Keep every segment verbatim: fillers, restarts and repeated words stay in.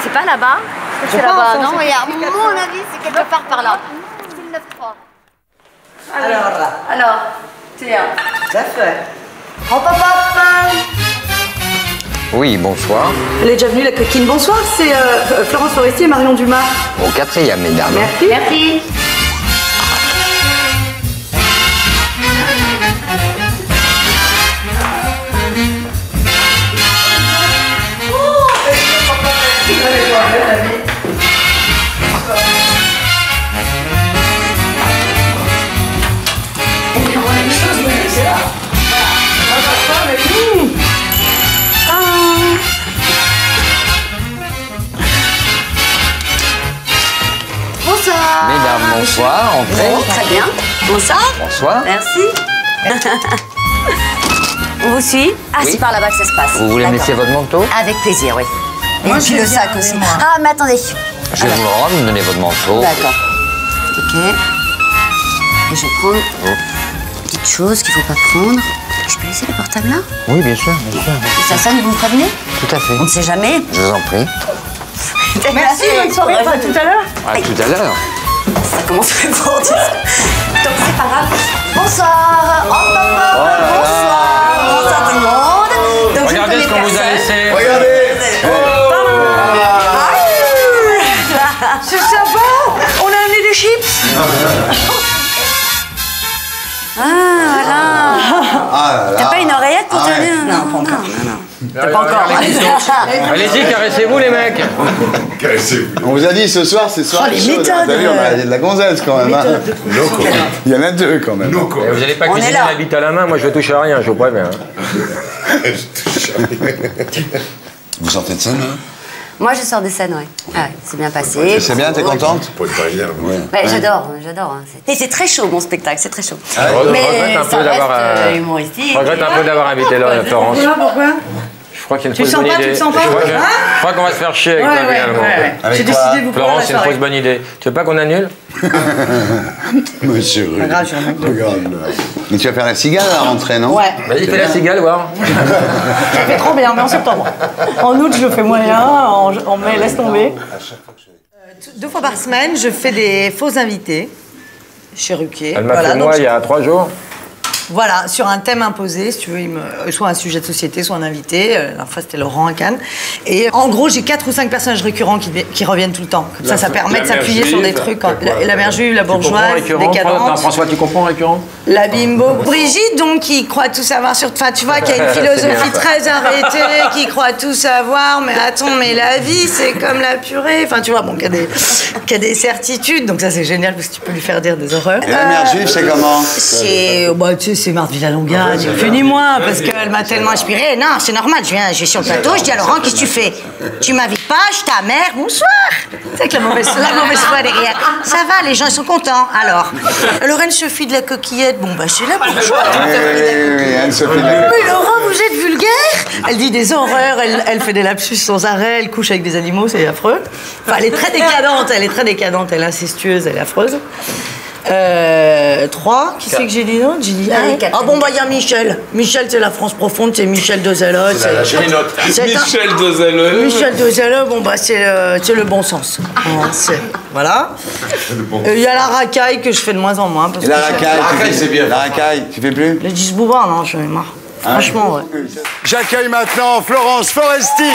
C'est pas là-bas? C'est là-bas, non? Oui, à mon avis, c'est quelque part par là. C'est le neuf trois. Alors là. Alors, tiens. Tout à fait. Hop, hop, hop. Oui, bonsoir. Elle est déjà venue, la coquine. Bonsoir, c'est euh, Florence Foresti et Marion Dumas. Au quatrième, mesdames. Merci. Merci. Bonsoir. Mesdames, bonsoir. Entrez. Oui, très bien. Bonsoir. Bonsoir. Merci. On vous suit? Ah, Oui. c'est par là-bas que ça se passe. Vous voulez me D'accord. laisser votre manteau? Avec plaisir, oui. Et Moi, puis je le veux bien, sac oui, aussi. moi. Ah, mais attendez. Je vais vous le rendre, me donner votre manteau. D'accord. Ok. Et je vais prendre une petite chose qu'il ne faut pas prendre. Je peux laisser le portable là? Oui, bien sûr, bien sûr. Et ça sonne, vous me prévenez? Tout à fait. On ne sait jamais. Je vous en prie. Merci, bonne soirée. À tout à l'heure. À tout à l'heure. Ça commence très fort. Donc c'est pas grave. Bonsoir. Oh, papa. Oh là là. Bonsoir. Bonsoir tout le monde. Donc, Regardez je ce ne qu'on connais vous a personne. laissé. Regardez. C'est sympa. On a amené des chips. Ah, voilà. Ah là là. T'as pas une oreillette pour Ah te ouais. dire? Non, pas encore. Non, non. T'as pas encore. Allez-y, caressez-vous, les mecs. On vous a dit ce soir, c'est soirée Oh, les chaude. méthodes. T'as vu, on a de la gonzesse quand même. Hein. Il y en a deux quand même. Et vous n'allez pas On est cuisiner là. la bite à la main, moi je touche à rien, je vous préviens. Vous sortez de scène, hein? Moi, je sors des scènes, ouais. Ah, ouais, c'est bien passé. C'est bien, t'es contente? Pas de barrière. Ouais. Ouais, j'adore, j'adore. hein. C'est- Et c'est très chaud, mon spectacle, c'est très chaud. Je regrette Mais un ça peu d'avoir, reste euh, euh, humoristique. Je regrette un peu d'avoir invité là, Florence. Pourquoi, pourquoi? Je crois qu'il y a une Tu fausse le sens bonne pas, tu idée. le sens pas? Je crois que- Hein je crois qu'on va se faire chier avec Ouais, toi, ouais, finalement. ouais, ouais. Avec J'ai quoi? décidé de vous prendre Florence, la c'est une soirée. fausse bonne idée. Tu veux pas qu'on annule? Monsieur Rude. Pas grave, je suis un mec de- Regarde là. Mais tu vas faire la cigale à la rentrée, non? Ouais. Vas-y, fais la cigale, voir. Ça fait trop bien, mais en septembre. En août, je le fais moyen. En, en mai, laisse tomber. Deux fois par semaine, je fais des faux invités chez Ruquier. Elle m'a Voilà, fait donc moi je- il y a trois jours. Voilà, sur un thème imposé, si tu veux, il me... soit un sujet de société, soit un invité. Euh, La dernière fois, c'était Laurent à Cannes. Et en gros, j'ai quatre ou cinq personnages récurrents qui, qui reviennent tout le temps. Comme ça, ça permet de s'appuyer sur des trucs. Quand... La, la mère juive, la bourgeoise, décadente. François, tu comprends récurrent? La bimbo Brigitte, donc, qui croit tout savoir sur... Enfin, tu vois, qui a une philosophie très arrêtée, qui croit tout savoir. Mais attends, mais la vie, c'est comme la purée. Enfin, tu vois, bon, qui a des, qui a des certitudes. Donc ça, c'est génial, parce que tu peux lui faire dire des horreurs. Et la mère Euh, juive, c'est comment? C'est, bah, tu sais, c'est Marthe Villalonga, ni plus ni moins, parce qu'elle m'a tellement inspirée. Non, c'est normal, je viens, je vais sur le plateau, je dis à Laurent, qu'est-ce que tu fais? Tu m'invites pas, je ta mère, bonsoir. C'est avec la mauvaise, la mauvaise foi derrière. Ça va, les gens, ils sont contents. Alors, Lorraine Sophie de la Coquillette, bon, bah, je suis là pour jouer. Oui, oui, oui, oui, Anne-Sophie. Mais Laurent, vous êtes vulgaire. Elle dit des horreurs, elle, elle fait des lapsus sans arrêt, elle couche avec des animaux, c'est affreux. Enfin, elle est très décadente, elle est très décadente, elle est incestueuse, elle est affreuse. Euh, trois, qui c'est que j'ai dit d'autre? J'ai dit Allez, un. quatre. Ah bon, bah il y a Michel. Michel, c'est la France profonde, c'est Michel Dezelot. J'ai les notes. C'est un- Michel Dezeleux. Michel Dezelot, bon bah c'est le, c'est le bon sens. Hein, c'est- voilà. Euh, Il y a la racaille que je fais de moins en moins. Parce Et la que racaille, La tu racaille, fais- c'est bien. La racaille, tu fais plus? Les dix boubins, non, j'en ai marre. Franchement, ouais. J'accueille maintenant Florence Foresti.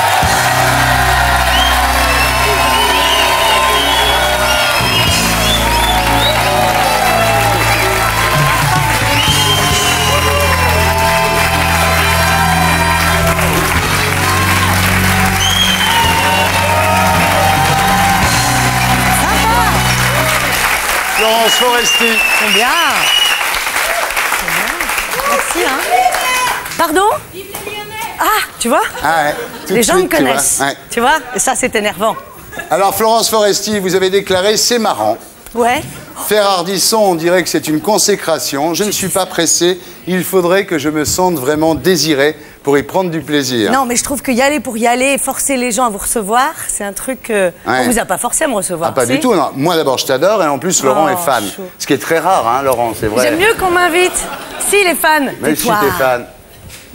Florence Foresti. C'est bien. C'est bien. Merci, hein. Pardon? Ah, tu vois? Ah ouais. tout Les de gens me suite, tu vois. connaissent. Ouais. Tu vois? Et ça, c'est énervant. Alors Florence Foresti, vous avez déclaré c'est marrant. Ouais. Faire Ardisson, on dirait que c'est une consécration. Je ne suis pas pressé. Il faudrait que je me sente vraiment désiré pour y prendre du plaisir. Non, mais je trouve que y aller pour y aller, forcer les gens à vous recevoir, c'est un truc. Euh, Ouais. On vous a pas forcé à me recevoir. Ah, pas si? du tout. Non. Moi d'abord, je t'adore et en plus, Laurent Oh, est fan. chou. Ce qui est très rare, hein, Laurent, c'est vrai. J'aime mieux qu'on m'invite. Si, les fans. Mais si Tais-toi. t'es fan.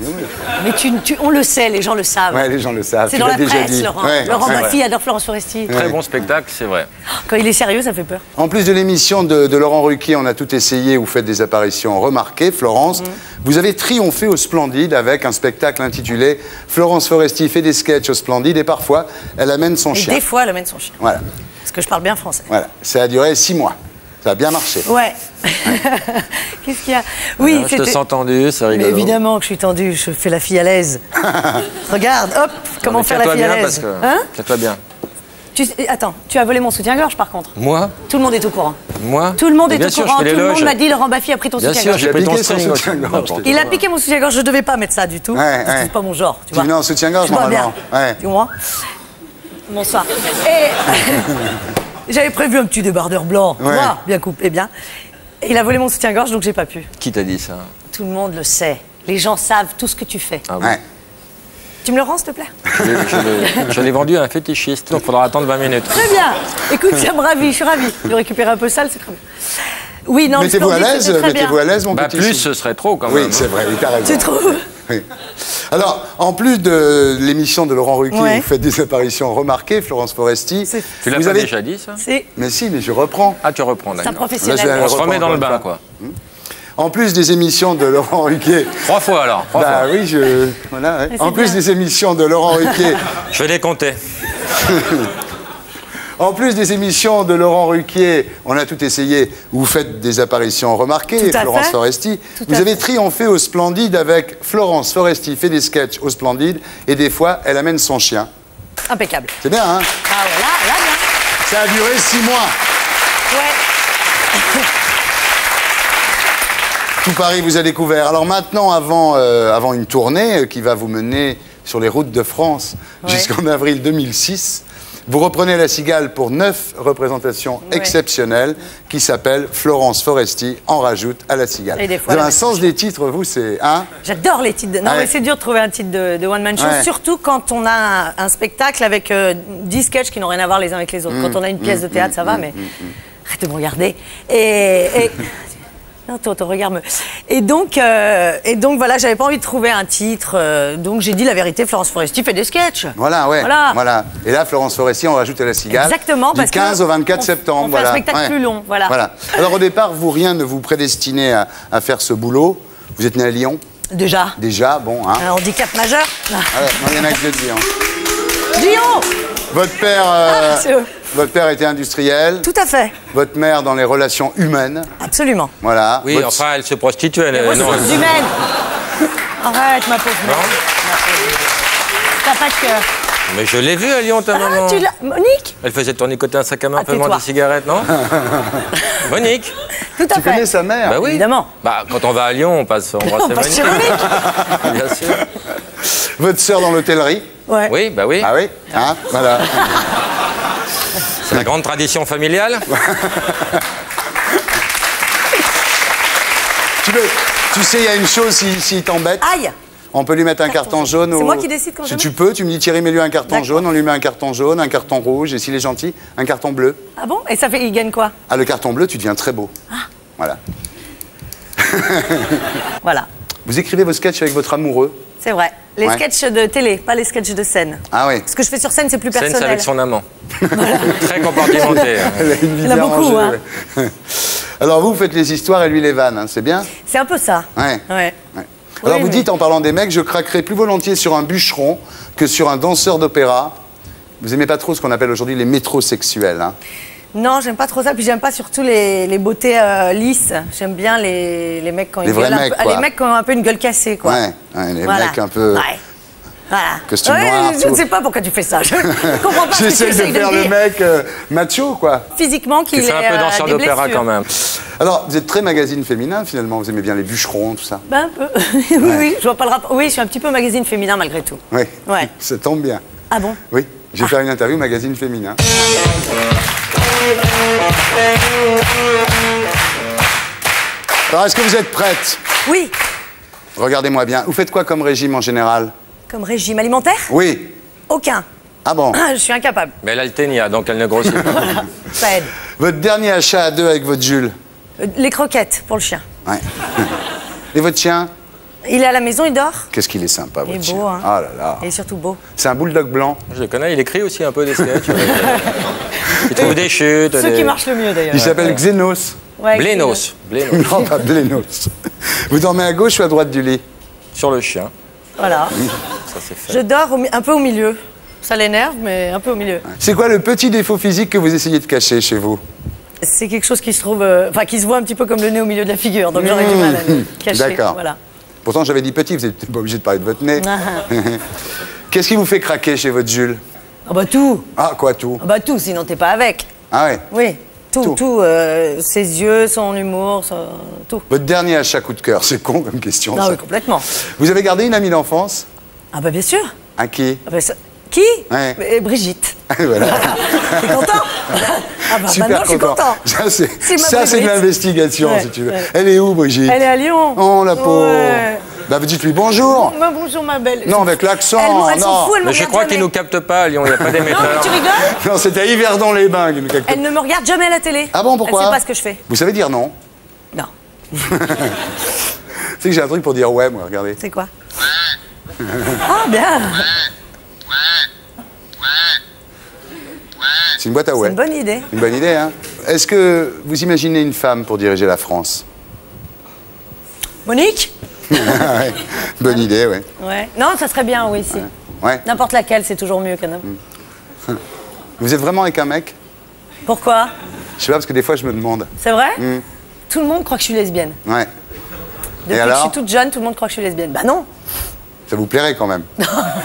Mais tu, tu- on le sait, les gens le savent. Ouais, les gens le savent. C'est tu dans l'as la déjà presse, dit. Laurent. Ouais, Laurent ouais. Baffy adore Florence Foresti. Très bon spectacle, c'est vrai. Quand il est sérieux, ça fait peur. En plus de l'émission de, de Laurent Ruquier, on a tout essayé, vous faites des apparitions remarquées. Florence, vous avez triomphé au Splendide avec un spectacle intitulé Florence Foresti fait des sketchs au Splendide et parfois elle amène son Et chien. des fois, elle amène son chien. Voilà, Parce que je parle bien français. voilà. Ça a duré six mois. Ça a bien marché. Ouais. Qu'est-ce qu'il y a? Oui, Alors, je te c'était- sens tendu, c'est Mais rigolo. évidemment que je suis tendue, je fais la fille à l'aise. Regarde, hop, comment Mais faire la tiens-toi fille à bien parce l'aise. que... Hein? Tiens-toi bien. Tu sais- Attends, tu as volé mon soutien-gorge par contre. Moi Tout le monde est au courant. Moi Tout le monde Mais est bien au sûr, courant. je fais Tout le l'éloge. monde m'a dit Laurent Baffy a pris ton Bien sûr, soutien-gorge. j'ai Il a pris ton piqué son string aussi. soutien-gorge. N'importe Il a quoi. piqué mon soutien-gorge, je devais pas mettre ça du tout. Ouais, ouais. C'est pas mon genre, tu Tu vois. venais en soutien-gorge Je vois normalement. bien. Ouais. Dis-moi. Bonsoir. Et j'avais prévu un petit débardeur blanc, tu Ouais. vois, bien coupé, bien. Et il a volé mon soutien-gorge, donc j'ai pas pu. Qui t'a dit ça? Tout le monde le sait. Les gens savent tout ce que tu fais. Ah bon. Ouais. Tu me le rends, s'il te plaît? Je l'ai- je l'ai- Je l'ai vendu à un fétichiste, donc il faudra attendre vingt minutes. Très bien. Écoute, ça me ravit, je suis ravie. De récupérer un peu ça, c'est très bien. Oui, non, le Mettez-vous à Splendide, l'aise, c'était très bien. mettez-vous à l'aise, mon Bah petit. plus, ce serait trop quand Oui, même. c'est vrai, oui, t'as raison. Tu trouves? Oui. Alors, en plus de l'émission de Laurent Ruquier, Ouais. vous faites des apparitions remarquées, Florence Foresti. C'est- Tu l'as Vous pas avez- déjà dit ça? C'est Mais si, mais je reprends. Ah, tu reprends, c'est un d'accord. professionnel. Là, je- On se remet dans le Encore bain, une quoi. En plus des émissions de Laurent Ruquier. Trois fois alors. Trois Bah fois. oui, je. Voilà, ouais. Mais c'est En plus bien. des émissions de Laurent Ruquier. Je vais les compter. En plus des émissions de Laurent Ruquier, on a tout essayé. Vous faites des apparitions remarquées, Tout à Florence fait. Foresti. Tout Vous à avez fait. triomphé au Splendide avec Florence Foresti fait des sketchs au Splendide et des fois, elle amène son chien. Impeccable. C'est bien, hein? Ah voilà, là, bien. Ça a duré six mois. Ouais. Tout Paris vous a découvert. Alors maintenant, avant, euh, avant une tournée euh, qui va vous mener sur les routes de France Ouais. jusqu'en avril deux mille six, vous reprenez La Cigale pour neuf représentations Ouais. exceptionnelles qui s'appellent Florence Foresti en rajoute à La Cigale. Et des Vous fois, avez la un sens des titres, vous, c'est... Hein? J'adore les titres. De... Non, Ouais. mais c'est dur de trouver un titre de, de one-man show, Ouais. surtout quand on a un, un spectacle avec euh, dix sketchs qui n'ont rien à voir les uns avec les autres. Quand on a une pièce de théâtre, ça va, mais arrête de me regarder. Et. et... Non, ton, ton regard me... Et donc, euh, et donc voilà, j'avais pas envie de trouver un titre. euh, donc j'ai dit la vérité, Florence Foresti fait des sketchs. Voilà, ouais. Voilà. Et là, Florence Foresti, on rajoute à La Cigale. Exactement, Du parce que quinze au vingt-quatre on- septembre. on fait un voilà. spectacle plus long, voilà. Alors au départ, vous, rien ne vous prédestinait à, à faire ce boulot. Vous êtes né à Lyon, Déjà. déjà, bon, hein. Un handicap majeur. Ah. Ouais, non, il y en a que de Lyon. Lyon. Votre père, euh, Ah, c'est eux. votre père était industriel, Tout à fait. votre mère dans les relations humaines, Absolument. voilà. Oui, Votre- enfin, elle se prostitue. Elle, euh, non, Ressources elle- humaines. Arrête, ma pauvre mère. T'as pas de cœur. Mais je l'ai vue à Lyon, ta Ah, maman. tu l'as. Monique. Elle faisait tournicoter un sac à main, Ah, un peu vendre tais-toi. des cigarettes, non? Monique. Tout à Tu fait. connais sa mère? Bah oui. Évidemment. Bah, quand on va à Lyon, on passe, on On embrasse passe chez Monique. Monique. Bien sûr. Votre sœur dans l'hôtellerie, Ouais. Oui, bah oui. ah oui, hein, voilà. C'est la grande tradition familiale. tu, veux, tu sais, il y a une chose, s'il si, t'embête, Aïe. on peut lui mettre un carton jaune. C'est au- moi qui décide quand Si je tu mets peux, tu me dis Thierry, mets-lui un carton D'accord. jaune, on lui met un carton jaune, un carton rouge, et s'il est gentil, un carton bleu. Ah bon? Et ça fait, il gagne quoi? Ah, le carton bleu, tu deviens très beau. Voilà. Voilà. Vous écrivez vos sketchs avec votre amoureux. C'est vrai. Les Ouais. sketchs de télé, pas les sketchs de scène. Ah oui. Ce que je fais sur scène, c'est plus Scène, c'est personnel. avec son amant. Très compartimenté. hein. Elle a une vie Il y en a bien beaucoup, rangée, ouais. Alors vous, vous faites les histoires et lui les vannes, hein, c'est bien? C'est un peu ça. Ouais. Ouais. Ouais. Alors Oui, vous mais- dites en parlant des mecs, je craquerai plus volontiers sur un bûcheron que sur un danseur d'opéra. Vous aimez pas trop ce qu'on appelle aujourd'hui les métrosexuels, hein? Non, j'aime pas trop ça. Puis j'aime pas surtout les, les beautés euh, lisses. J'aime bien les, les mecs quand Les ils vrais gueulent un mecs, peu- quoi. Les mecs qui ont un peu une gueule cassée, quoi. Ouais, ouais, les Voilà. mecs un peu... Ouais. Voilà. Costume Ouais, noir, Je tout. ne sais pas pourquoi tu fais ça. Je comprends pas ce que tu J'essaye de essayes de faire me le dire. mec euh, macho, quoi. Physiquement, qu'il Tu fais ait, un peu euh, danseur des d'opéra blessures. quand même. Alors, vous êtes très magazine féminin, finalement. Vous aimez bien les bûcherons, tout ça. Ben, un peu. oui, oui, je vois pas le rapport. Oui, je suis un petit peu magazine féminin malgré tout. Oui. Ouais. Ça tombe bien. Ah bon? Oui. Je vais faire une interview magazine féminin. Alors, est-ce que vous êtes prête? Oui. Regardez-moi bien. Vous faites quoi comme régime en général? Comme régime alimentaire? Oui. Aucun. Ah bon? Je suis incapable. Mais elle a le ténia, donc elle ne grossit pas. Ça aide. Votre dernier achat à deux avec votre Jules? Euh, Les croquettes pour le chien. Ouais. Et votre chien? Il est à la maison, il dort. Qu'est-ce qu'il est sympa, Il est votre chien. beau, hein. Ah là là. Il est surtout beau. C'est un bulldog blanc. Je le connais, il écrit aussi un peu des sketchs. Il trouve des chutes. Ceux des... qui marchent le mieux, d'ailleurs. Il s'appelle Xenos. Ouais, Blénos. Blénos. Non, pas Blénos. Vous dormez à gauche ou à droite du lit? Sur le chien. Voilà. Ça, c'est fait. Je dors au mi- un peu au milieu. Ça l'énerve, mais un peu au milieu. C'est quoi le petit défaut physique que vous essayez de cacher chez vous? C'est quelque chose qui se trouve, euh, enfin qui se voit un petit peu comme le nez au milieu de la figure, donc j'aurais du mal à le cacher. D'accord. Voilà. Pourtant, j'avais dit petit, vous n'êtes pas obligé de parler de votre nez. Ah. Qu'est-ce qui vous fait craquer chez votre Jules? Ah bah tout. Ah, quoi, tout? Ah bah tout, sinon t'es pas avec. Ah ouais. Oui, tout, Tout. tout. euh, ses yeux, son humour, son- tout. Votre dernier achat coup de cœur, c'est con comme question. Ah ça. oui, complètement. Vous avez gardé une amie d'enfance? Ah bah bien sûr. À qui? Ah bah, ça- Qui? Ouais. Euh, Brigitte. Voilà. T'es content? Ah bah Super maintenant je suis content. Ça, c'est C'est ma ça, c'est de Brigitte. l'investigation, Ouais, si tu veux. ouais. Elle est où, Brigitte? Elle est à Lyon. Oh, la pauvre. Ouais. Bah, vous dites-lui bonjour. Bah, bonjour ma belle. Non, avec l'accent. Elle, elle s'en non. fout, elle me Mais je regarde crois jamais. qu'il nous capte pas à Lyon, il n'y a pas Non, d'émetteur. mais tu rigoles? Non, c'était à Yverdon-les-Bains. qui nous capte. Elle ne me regarde jamais à la télé. Ah bon, pourquoi? Elle sait pas ce que je fais. Vous savez dire non? Non. Tu sais que j'ai un truc pour dire ouais, moi, regardez. C'est quoi? Ah bien. C'est une boîte à C'est ouais. une bonne idée. Une bonne idée, hein? Est-ce que vous imaginez une femme pour diriger la France? Monique? Ouais. Bonne idée, ouais. Ouais. Non, ça serait bien, oui, si. Ouais. N'importe laquelle, c'est toujours mieux qu'un homme. Vous êtes vraiment avec un mec? Pourquoi? Je sais pas, parce que des fois, je me demande. C'est vrai? Tout le monde croit que je suis lesbienne. Ouais. Depuis que alors je suis toute jeune, tout le monde croit que je suis lesbienne. Bah non. Ça vous plairait quand même?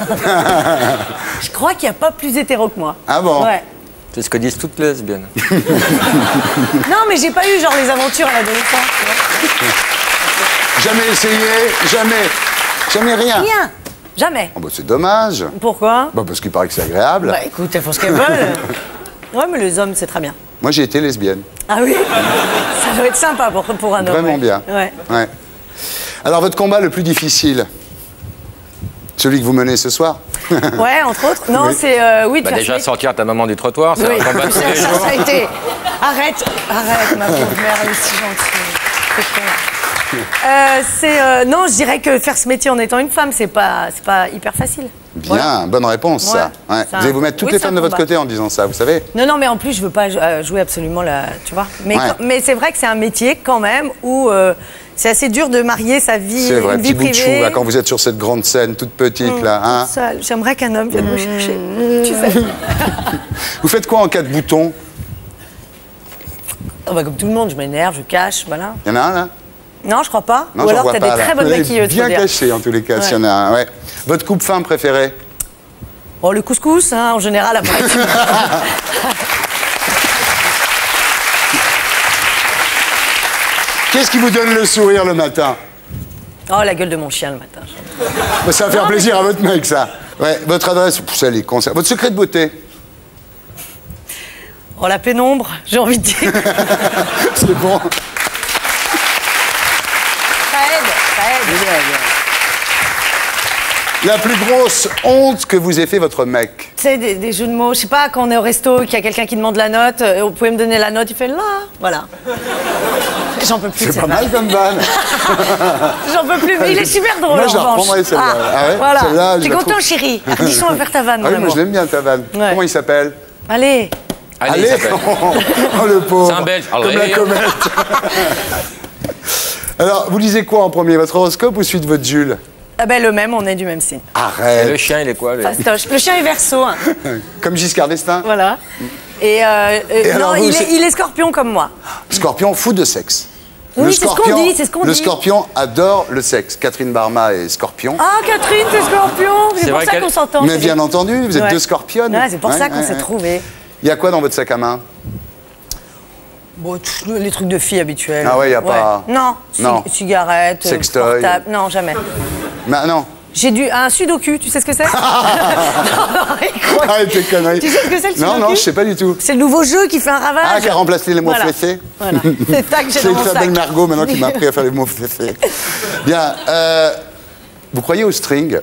Je crois qu'il n'y a pas plus hétéro que moi. Ah bon? Ouais. C'est ce que disent toutes les lesbiennes. Non, mais j'ai pas eu genre les aventures à l'adolescence. tu vois. Jamais essayé? Jamais? Jamais rien? Rien. Jamais. Oh, bah, c'est dommage. Pourquoi? Bah, parce qu'il paraît que c'est agréable. Bah écoute, elles font ce qu'elles veulent. Ouais, mais les hommes, c'est très bien. Moi, j'ai été lesbienne. Ah oui? Ça doit être sympa pour, pour un homme. Vraiment ouais. bien. Ouais. Ouais. Alors, votre combat le plus difficile? Celui que vous menez ce soir? Ouais, entre autres. Non, Oui. c'est euh, oui, de Bah faire déjà Smith. sortir ta maman du trottoir, c'est Oui, un combat tous ça, les ça, jours. ça a été. Arrête, arrête, ma pauvre mère, elle est si gentille. C'est con. Euh, c'est euh, non, je dirais que faire ce métier en étant une femme, c'est pas, c'est pas hyper facile. Bien, Voilà. bonne réponse, ça. Ouais, Ouais. c'est un- Vous allez vous mettre toutes oui, les c'est un femmes de votre combat. côté en disant ça, vous savez? Non, non, mais en plus, je veux pas euh, jouer absolument la, tu vois. Mais, Ouais. quand- mais c'est vrai que c'est un métier quand même où euh, c'est assez dur de marier sa vie, C'est vrai, une vie petit bout de chou, privée. là, quand vous êtes sur cette grande scène toute petite, là. Hein. Ça, j'aimerais qu'un homme vienne me chercher. Tu sais. Vous faites quoi en cas de bouton? Oh, bah, comme tout le monde, je m'énerve, je cache, voilà. Il y en a un, là? Non, je crois pas. Non, Ou j'en alors vois t'as pas, des là. très bonnes Vous avez maquilleuses. faut bien dire. caché, en tous les cas, s'il y en a un, ouais. Votre coupe-fin préféré? Oh, le couscous, hein, en général, après. Qu'est-ce qui vous donne le sourire le matin? Oh, la gueule de mon chien le matin. Bah, ça va faire plaisir à votre mec, ça. Ouais, votre adresse, pff, ça les concerne. Votre secret de beauté? Oh, la pénombre, j'ai envie de dire. C'est bon. Ça aide, ça aide. La plus grosse honte que vous ait fait votre mec? Tu sais, des, des jeux de mots. Je sais pas, quand on est au resto, qu'il y a quelqu'un qui demande la note, euh, vous pouvez me donner la note, il fait là. Voilà. J'en peux plus de C'est cette pas mal vanne. comme vanne. J'en peux plus, mais il est super drôle. Moi, je en la revanche. reprendrai, celle-là. Ah ouais, Voilà. celle-là, je T'es la content, trouve- chérie? Ardisson va faire ta vanne, Ah mon oui, moi amour. je l'aime bien ta vanne. Ouais. Comment il s'appelle? Allez. Allez, il s'appelle. Oh le pauvre. C'est un Belge. Comme Allez. la comète. Alors, vous lisez quoi en premier? Votre horoscope ou celui de votre Jules? Ah ben, le même, on est du même signe. Et le Arrête. chien, il est quoi lui Fastoche. Le chien est verso, hein. Comme Giscard d'Estaing? Voilà. Et, euh, euh, Et alors, non, vous, il, c'est- est, il est scorpion comme moi. Scorpion fou de sexe. Oui, Le c'est ce qu'on scorpion- dit, c'est ce qu'on Le dit. scorpion adore le sexe. Catherine Barma est scorpion. Ah, Catherine, c'est scorpion. C'est C'est pour vrai ça qu'elle- qu'on s'entend. Mais chérie. bien entendu, vous êtes Ouais. deux scorpionnes. Ouais, c'est pour Ouais, ça qu'on ouais, s'est ouais. trouvés. Il y a quoi dans votre sac à main? Bon, tch, les trucs de filles habituels. Ah ouais, y a pas- Non, ci- Non. cigarettes, euh, Sextoy. portable. Non, jamais. Mais non. J'ai du un sudoku, tu sais ce que c'est? Non, non, il croit que- Arrête tes conneries. Tu sais ce que c'est le Non, sudoku? non, je sais pas du tout. C'est le nouveau jeu qui fait un ravage. Ah, qui a remplacé les mots Voilà. fessés. Voilà. C'est ça que j'ai C'est dans mon sa sac. belle Margot maintenant qui m'a appris à faire les mots fessés. Bien. euh, vous croyez au string?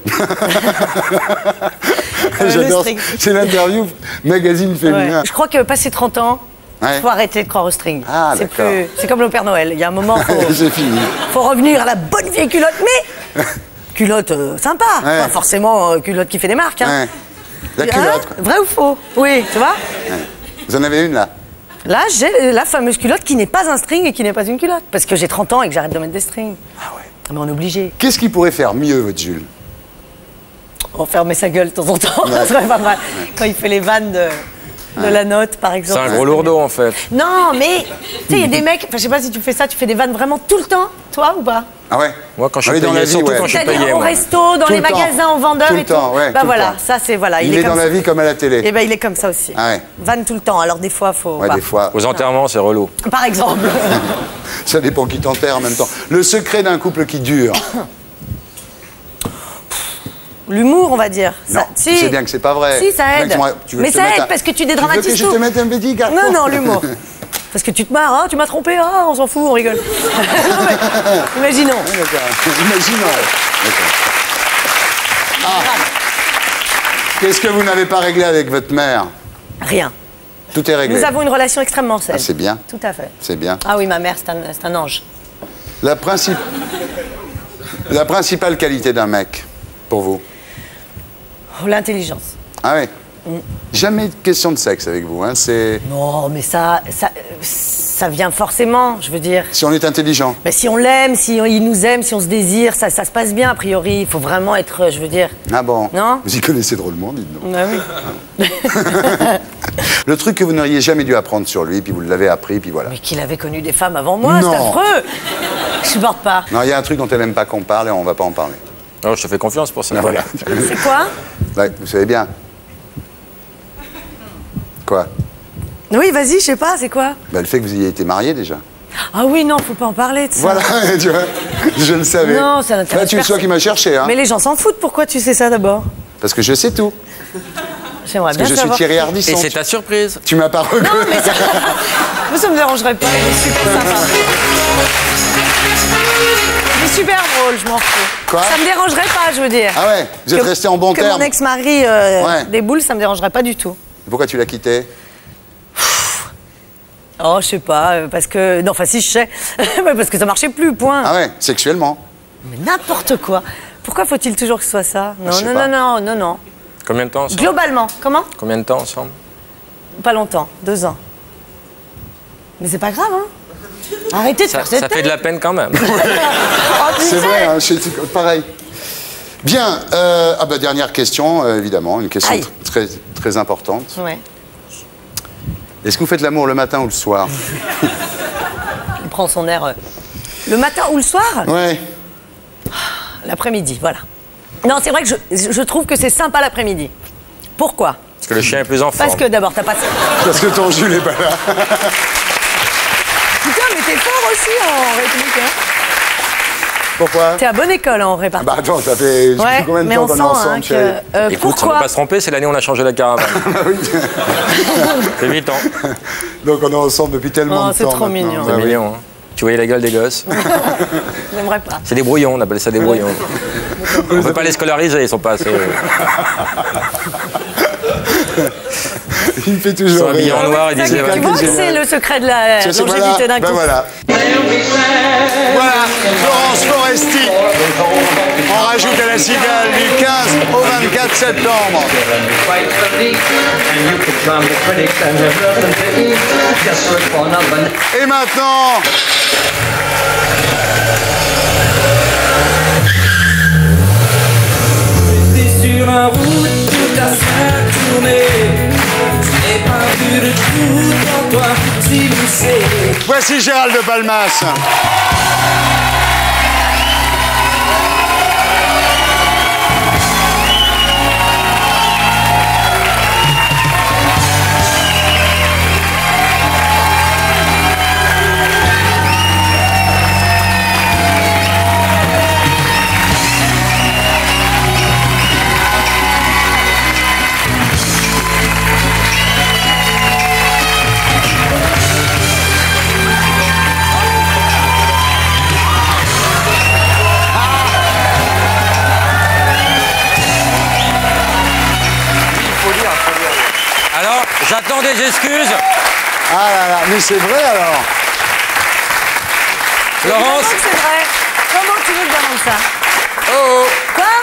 J'adore. string. C'est l'interview magazine Ouais. féminin. Je crois que passé trente ans, il Ouais. faut arrêter de croire au string. Ah, c'est d'accord. plus- c'est comme le Père Noël. Il y a un moment, faut, C'est fini. faut revenir à la bonne vieille culotte. Mais Culotte euh, sympa, Ouais. pas forcément euh, culotte qui fait des marques. Hein. Ouais. La culotte, quoi. Hein? Vrai ou faux? Oui, tu vois. Vous en avez une, là? Là, j'ai la fameuse culotte qui n'est pas un string et qui n'est pas une culotte. Parce que j'ai trente ans et que j'arrête de mettre des strings. Ah ouais. Mais on est obligé. Qu'est-ce qu'il pourrait faire mieux, votre Jules? On fermer sa gueule de temps en temps, ça serait pas mal. Quand il fait les vannes de, de la note, par C'est exemple. un gros lourdeau, en fait. Non, mais tu sais, il y a des mecs, enfin, je sais pas si tu fais ça, tu fais des vannes vraiment tout le temps, toi ou pas? Ah ouais? Moi, quand je Ah suis oui, dans payé, la vie, surtout ouais. quand je suis C'est-à-dire payé, au moi. resto, dans Tout les le temps. magasins, aux vendeurs Tout le et temps, tout. ouais, Bah tout le voilà, temps. ça c'est voilà. Il, est, comme dans ça. la vie comme à la télé. Et ben il est comme ça aussi. Ah ouais. Vanne tout le temps. Alors des fois faut. Ouais, pas. des fois. Aux enterrements, c'est relou. Par exemple. Ça dépend qui t'enterre en même temps. Le secret d'un couple qui dure. L'humour, on va dire. Non, Ça, tu sais bien que c'est pas vrai. Si, ça Tu veux aide. que moi- tu veux Mais que je te ça mette aide un- parce que tu Tu veux dédramatises que je tout. te mette un petit garçon? Non, non, l'humour. Parce que tu te marres, ah, tu m'as trompé, ah, on s'en fout, on rigole. Non, mais, imaginons. D'accord. Imaginons. D'accord. Ah. Qu'est-ce que vous n'avez pas réglé avec votre mère? Rien. Tout est réglé. Nous avons une relation extrêmement saine. Ah, c'est bien. Tout à fait. C'est bien. Ah oui, ma mère, c'est un, c'est un ange. La, princi- La principale qualité d'un mec, pour vous? Oh, l'intelligence. Ah oui. Jamais de question de sexe avec vous, hein. C'est Non, mais ça, ça, ça vient forcément, je veux dire. si on est intelligent. Mais si on l'aime, si on- il nous aime, si on se désire, ça, ça se passe bien, a priori. Il faut vraiment être, je veux dire... Ah bon. Non. Vous y connaissez drôlement, dites donc. Ah oui. Le truc que vous n'auriez jamais dû apprendre sur lui, puis vous l'avez appris, puis voilà. Mais qu'il avait connu des femmes avant moi, c'est Non. affreux. Je supporte pas. Non, il y a un truc dont elle n'aime pas qu'on parle et on va pas en parler. Alors, je te fais confiance pour ça. Ah, voilà. C'est quoi? Ouais, vous savez bien. Quoi? Oui, vas-y, je sais pas, c'est quoi? Bah, le fait que vous ayez été marié déjà. Ah oui, non, faut pas en parler de ça. Voilà, tu vois, je le savais. Non, ça n'intéresse Là, tu le sois personne. qui m'a cherché, hein. Mais les gens s'en foutent, pourquoi tu sais ça d'abord? Parce que je sais tout. J'aimerais Parce bien que je suis savoir. Thierry Et Ardisson. c'est ta surprise. Tu m'as pas reconnu. Non, mais ça... Moi, ça me dérangerait pas, il est super sympa. Il est super drôle, je m'en fous. Quoi? Ça me dérangerait pas, je veux dire. Ah ouais, vous êtes Que- resté en bon que terme. mon ex-mari euh, Ouais. déboule, ça me dérangerait pas du tout. Pourquoi tu l'as quitté? Oh, je sais pas, euh, parce que... Non, enfin, si, je sais. Mais parce que ça marchait plus, point. Ah ouais, sexuellement. Mais n'importe quoi. Pourquoi faut-il toujours que ce soit ça? Non, je sais non, pas. non, non, non, non. Combien de temps ensemble? Globalement, comment? Combien de temps ensemble? Pas longtemps, deux ans. Mais c'est pas grave, hein? Arrêtez de Ça, faire cette ça fait tête. de la peine quand même. Oh, C'est putain. vrai, hein, chez- pareil. Bien, euh, ah bah, dernière question, euh, évidemment, une question Aïe. tr- très, très importante. Ouais, Est-ce que vous faites l'amour le matin ou le soir? il prend son air... euh, Le matin ou le soir? Ouais. L'après-midi, voilà. Non, c'est vrai que je, je trouve que c'est sympa l'après-midi. Pourquoi? Parce que le chien est plus en forme. Parce que d'abord, t'as pas... Parce que ton Jules est pas là. Putain, mais t'es fort aussi en rythmique, hein? Pourquoi? T'es à bonne école en répa. Bah attends, ça fait je sais Ouais, plus combien de mais temps on qu'on sent est ensemble, hein, que... chérie. euh, Écoute, on va pourquoi? pas se tromper, c'est l'année où on a changé la caravane. C'est huit ans. Donc on est ensemble depuis tellement Oh, de c'est temps. trop maintenant. mignon. Bah C'est oui. mignon, hein. Tu voyais la gueule des gosses. J'aimerais pas. C'est des brouillons, on appelle ça des brouillons. On ne peut pas les scolariser, ils sont pas assez... Il me fait Ils toujours sont habillés rire. en noir et Ça, disaient... tu ouais, vois que génial. c'est le secret de la C'est- c'est- longévité voilà, d'un ben couple. voilà. Voilà, Florence Foresti. On rajoute à la cigale du quinze au vingt-quatre septembre. Fight the league, and you could drown the critics and have nothing to eat. Just for fun of an Et maintenant, T'es sur la route, toute la semaine tournée. Je n'ai pas vu de trou dans toi, si vous savez. voici Gérald de Palmas. Alors, j'attends des excuses. Ah là là, mais c'est vrai alors. Laurence, Évidemment que c'est vrai. Comment tu veux que j'invente ça?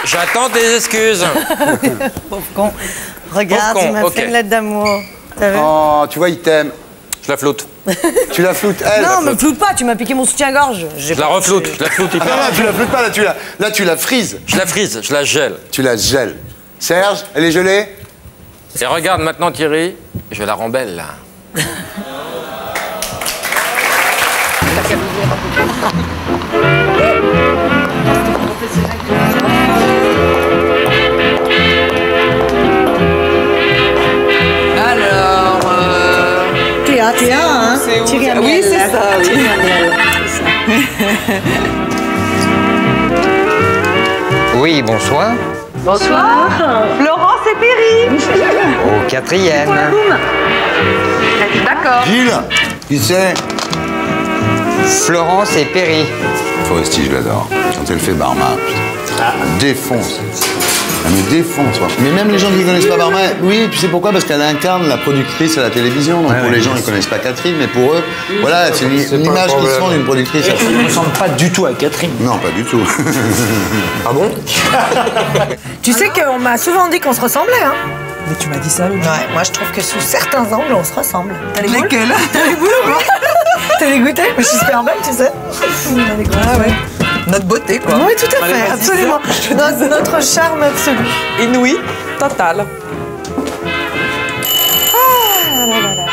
J'attends tes excuses. Pauvre con. Regarde, Pauvre con, il m'a ok. fait une lettre d'amour. T'as vu? Oh, tu vois, il t'aime. Je la floute. Tu la floutes, elle. Non, la me floute pas, tu m'as piqué mon soutien-gorge. Je la refloute. Je la floute hyper. Non, là, tu la floutes pas, là, tu la, là, tu la frises. Je la frise, je la gèle. Tu la gèles. Serge, elle est gelée? Et regarde maintenant Thierry, je la rembelle là. Alors, euh, Théa, Théa, hein? c'est où Thierry ça? Amiel, Oui, c'est là. ça, oui. Thierry Amiel, c'est ça. Oui, bonsoir. Bonsoir. Florence et Perry. Au quatrième. D'accord. Gilles, qui c'est? Florence et Perry. Foresti, je l'adore. Quand elle fait Barma, putain, elle me défonce. Elle me défonce. Quoi. Mais même les gens qui ne connaissent pas Barma, oui, tu sais pourquoi? Parce qu'elle incarne la productrice à la télévision. Donc pour les gens qui ne connaissent pas Catherine, mais pour eux, voilà, c'est une, une image qui se font d'une productrice. Elle ne ressemble pas du tout à Catherine. Non, pas du tout. Ah bon? Tu sais qu'on m'a souvent dit qu'on se ressemblait, hein? Mais tu m'as dit ça l'autre jour. Ouais, moi je trouve que sous certains angles, on se ressemble. T'as les boules? Lesquels? T'as les boules ou pas? T'as les goûté? Je suis super belle, tu sais. Ah ouais. Notre beauté, quoi. Oui, tout à fait, absolument. Notre, notre charme absolu. Inouï, total. Ah là là là.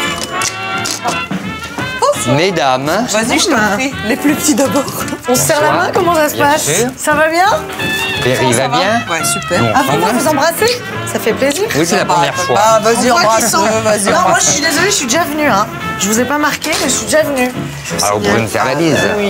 Mesdames, Vas-y, je t'en prie. Les plus petits d'abord. On se serre la Bonsoir. main, comment ça se Bien passe? sûr. Ça va bien? Perry va bien? Ouais, super. Bon, Ah, vous enfin, vous embrassez? Ça fait plaisir. oui, c'est la première fois. Ah, vas-y, On voit qu'ils embrasse. sont- Vas-y, Non, moi je embrasse. suis désolée, je suis déjà venue. Hein. Je vous ai pas marqué, mais je suis déjà venue. Alors, vous pouvez me faire la bise. Oui.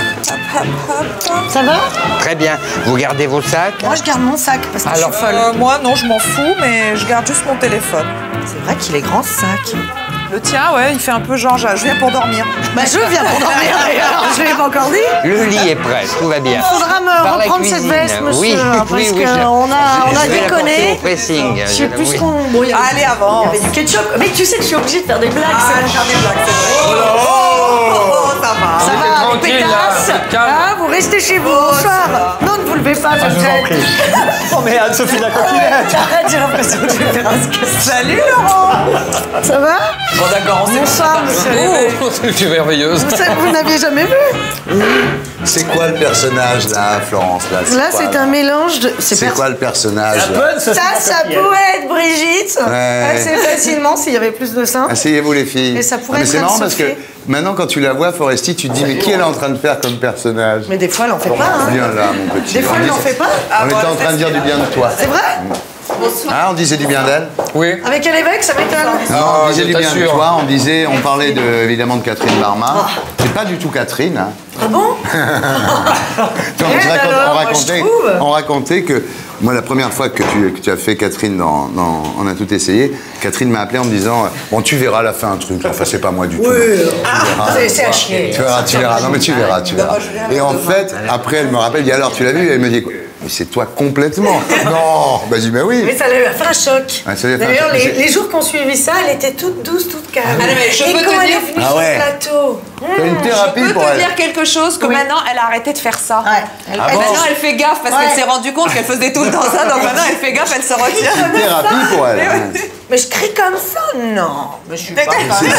Ça va? Très bien. Vous gardez vos sacs? Moi je garde mon sac parce que Alors, je suis folle. Euh, moi, non, je m'en fous, mais je garde juste mon téléphone. C'est vrai qu'il est grand ce sac. Le tien, ouais, il fait un peu genre, je je viens pour dormir. Bah je viens pour dormir d'ailleurs, je l'ai pas encore dit. Le lit est prêt, tout va bien. Il faudra me Par la reprendre cette cuisine. veste, monsieur, Oui, hein, parce oui, oui, je- qu'on a, on a je vais la porter déconné. au pressing. Je sais plus Oui. ce qu'on... Bon, il y avait- Allez, avance. Il y avait du ketchup. Mais tu sais que je suis obligée de faire des blagues. Ah, c'est bon. faire des blagues, c'est vrai. Oh, oh, oh, ça va. Ça va, les tranquille, là, pétasses. c'est calme. Ah, vous restez chez vous, bonsoir. Non, ne vous levez pas, je traite. Oh, mais Anne-Sophie la coquinette. Arrête, j'ai l'impression que je vais faire un sketch. Salut, Laurent. Ça va? Bon, d'accord, on s'est Bonsoir, monsieur. C'est merveilleuse. Vous savez, vous n'aviez jamais vu? C'est quoi le personnage, là, Florence là, Là, quoi, c'est là un mélange de... C'est pers- quoi le personnage La là bonne, ça, Ça, c'est ça la coquinette. pourrait être Brigitte. Ouais. Assez facilement s'il y avait plus de seins. Asseyez-vous les filles. Et ça pourrait mais être c'est marrant parce que Anne-Sophie. maintenant quand tu la vois, Foresti, tu te dis mais qui elle est en train de faire comme personnage? Mais des fois, elle en fait pas. Hein. Viens là, mon petit. Des fois, elle n'en fait pas. On était en train de dire du bien de toi. C'est vrai? Ah, on disait du bien d'elle? Oui. Avec quel évêque, ça m'étonne. Non, on disait je du bien de t'assure. toi, on disait, on parlait de, évidemment de Catherine Barma. C'est pas du tout Catherine. Hein. Ah bon? Tu vois, on, Eh, se raconte- alors, on moi, racontait, je trouve. on racontait que moi, la première fois que tu, que tu as fait Catherine dans, dans On a tout essayé, Catherine m'a appelé en me disant bon, tu verras, elle a fait un truc. Enfin, c'est pas moi du tout. Oui. Tu verras. C'est- c'est à chier. Tu verras, tu verras. Non, mais tu verras, tu verras. Et en fait, après, elle me rappelle, elle dit alors, tu l'as vu? Elle me dit mais c'est toi complètement. Non, bah je dis mais oui. Mais ça lui a fait un choc. Ouais, ça lui a fait un D'ailleurs, choc. les, Mais c'est- les jours qu'on suivit ça, elle était toute douce, toute calme. Ah non, mais je Et peux te quand elle dire- est venue Ah sur ouais. le plateau. C'est une thérapie Je peux pour te elle. dire quelque chose, que maintenant, elle a arrêté de faire ça. Ouais. Elle- Ah Et bon maintenant, elle fait gaffe parce Ouais. qu'elle s'est rendue compte qu'elle faisait tout le temps ça, donc maintenant, elle fait gaffe, elle se retire. C'est une thérapie pour elle. hein. Mais je crie comme ça? Non. Mais je suis pas...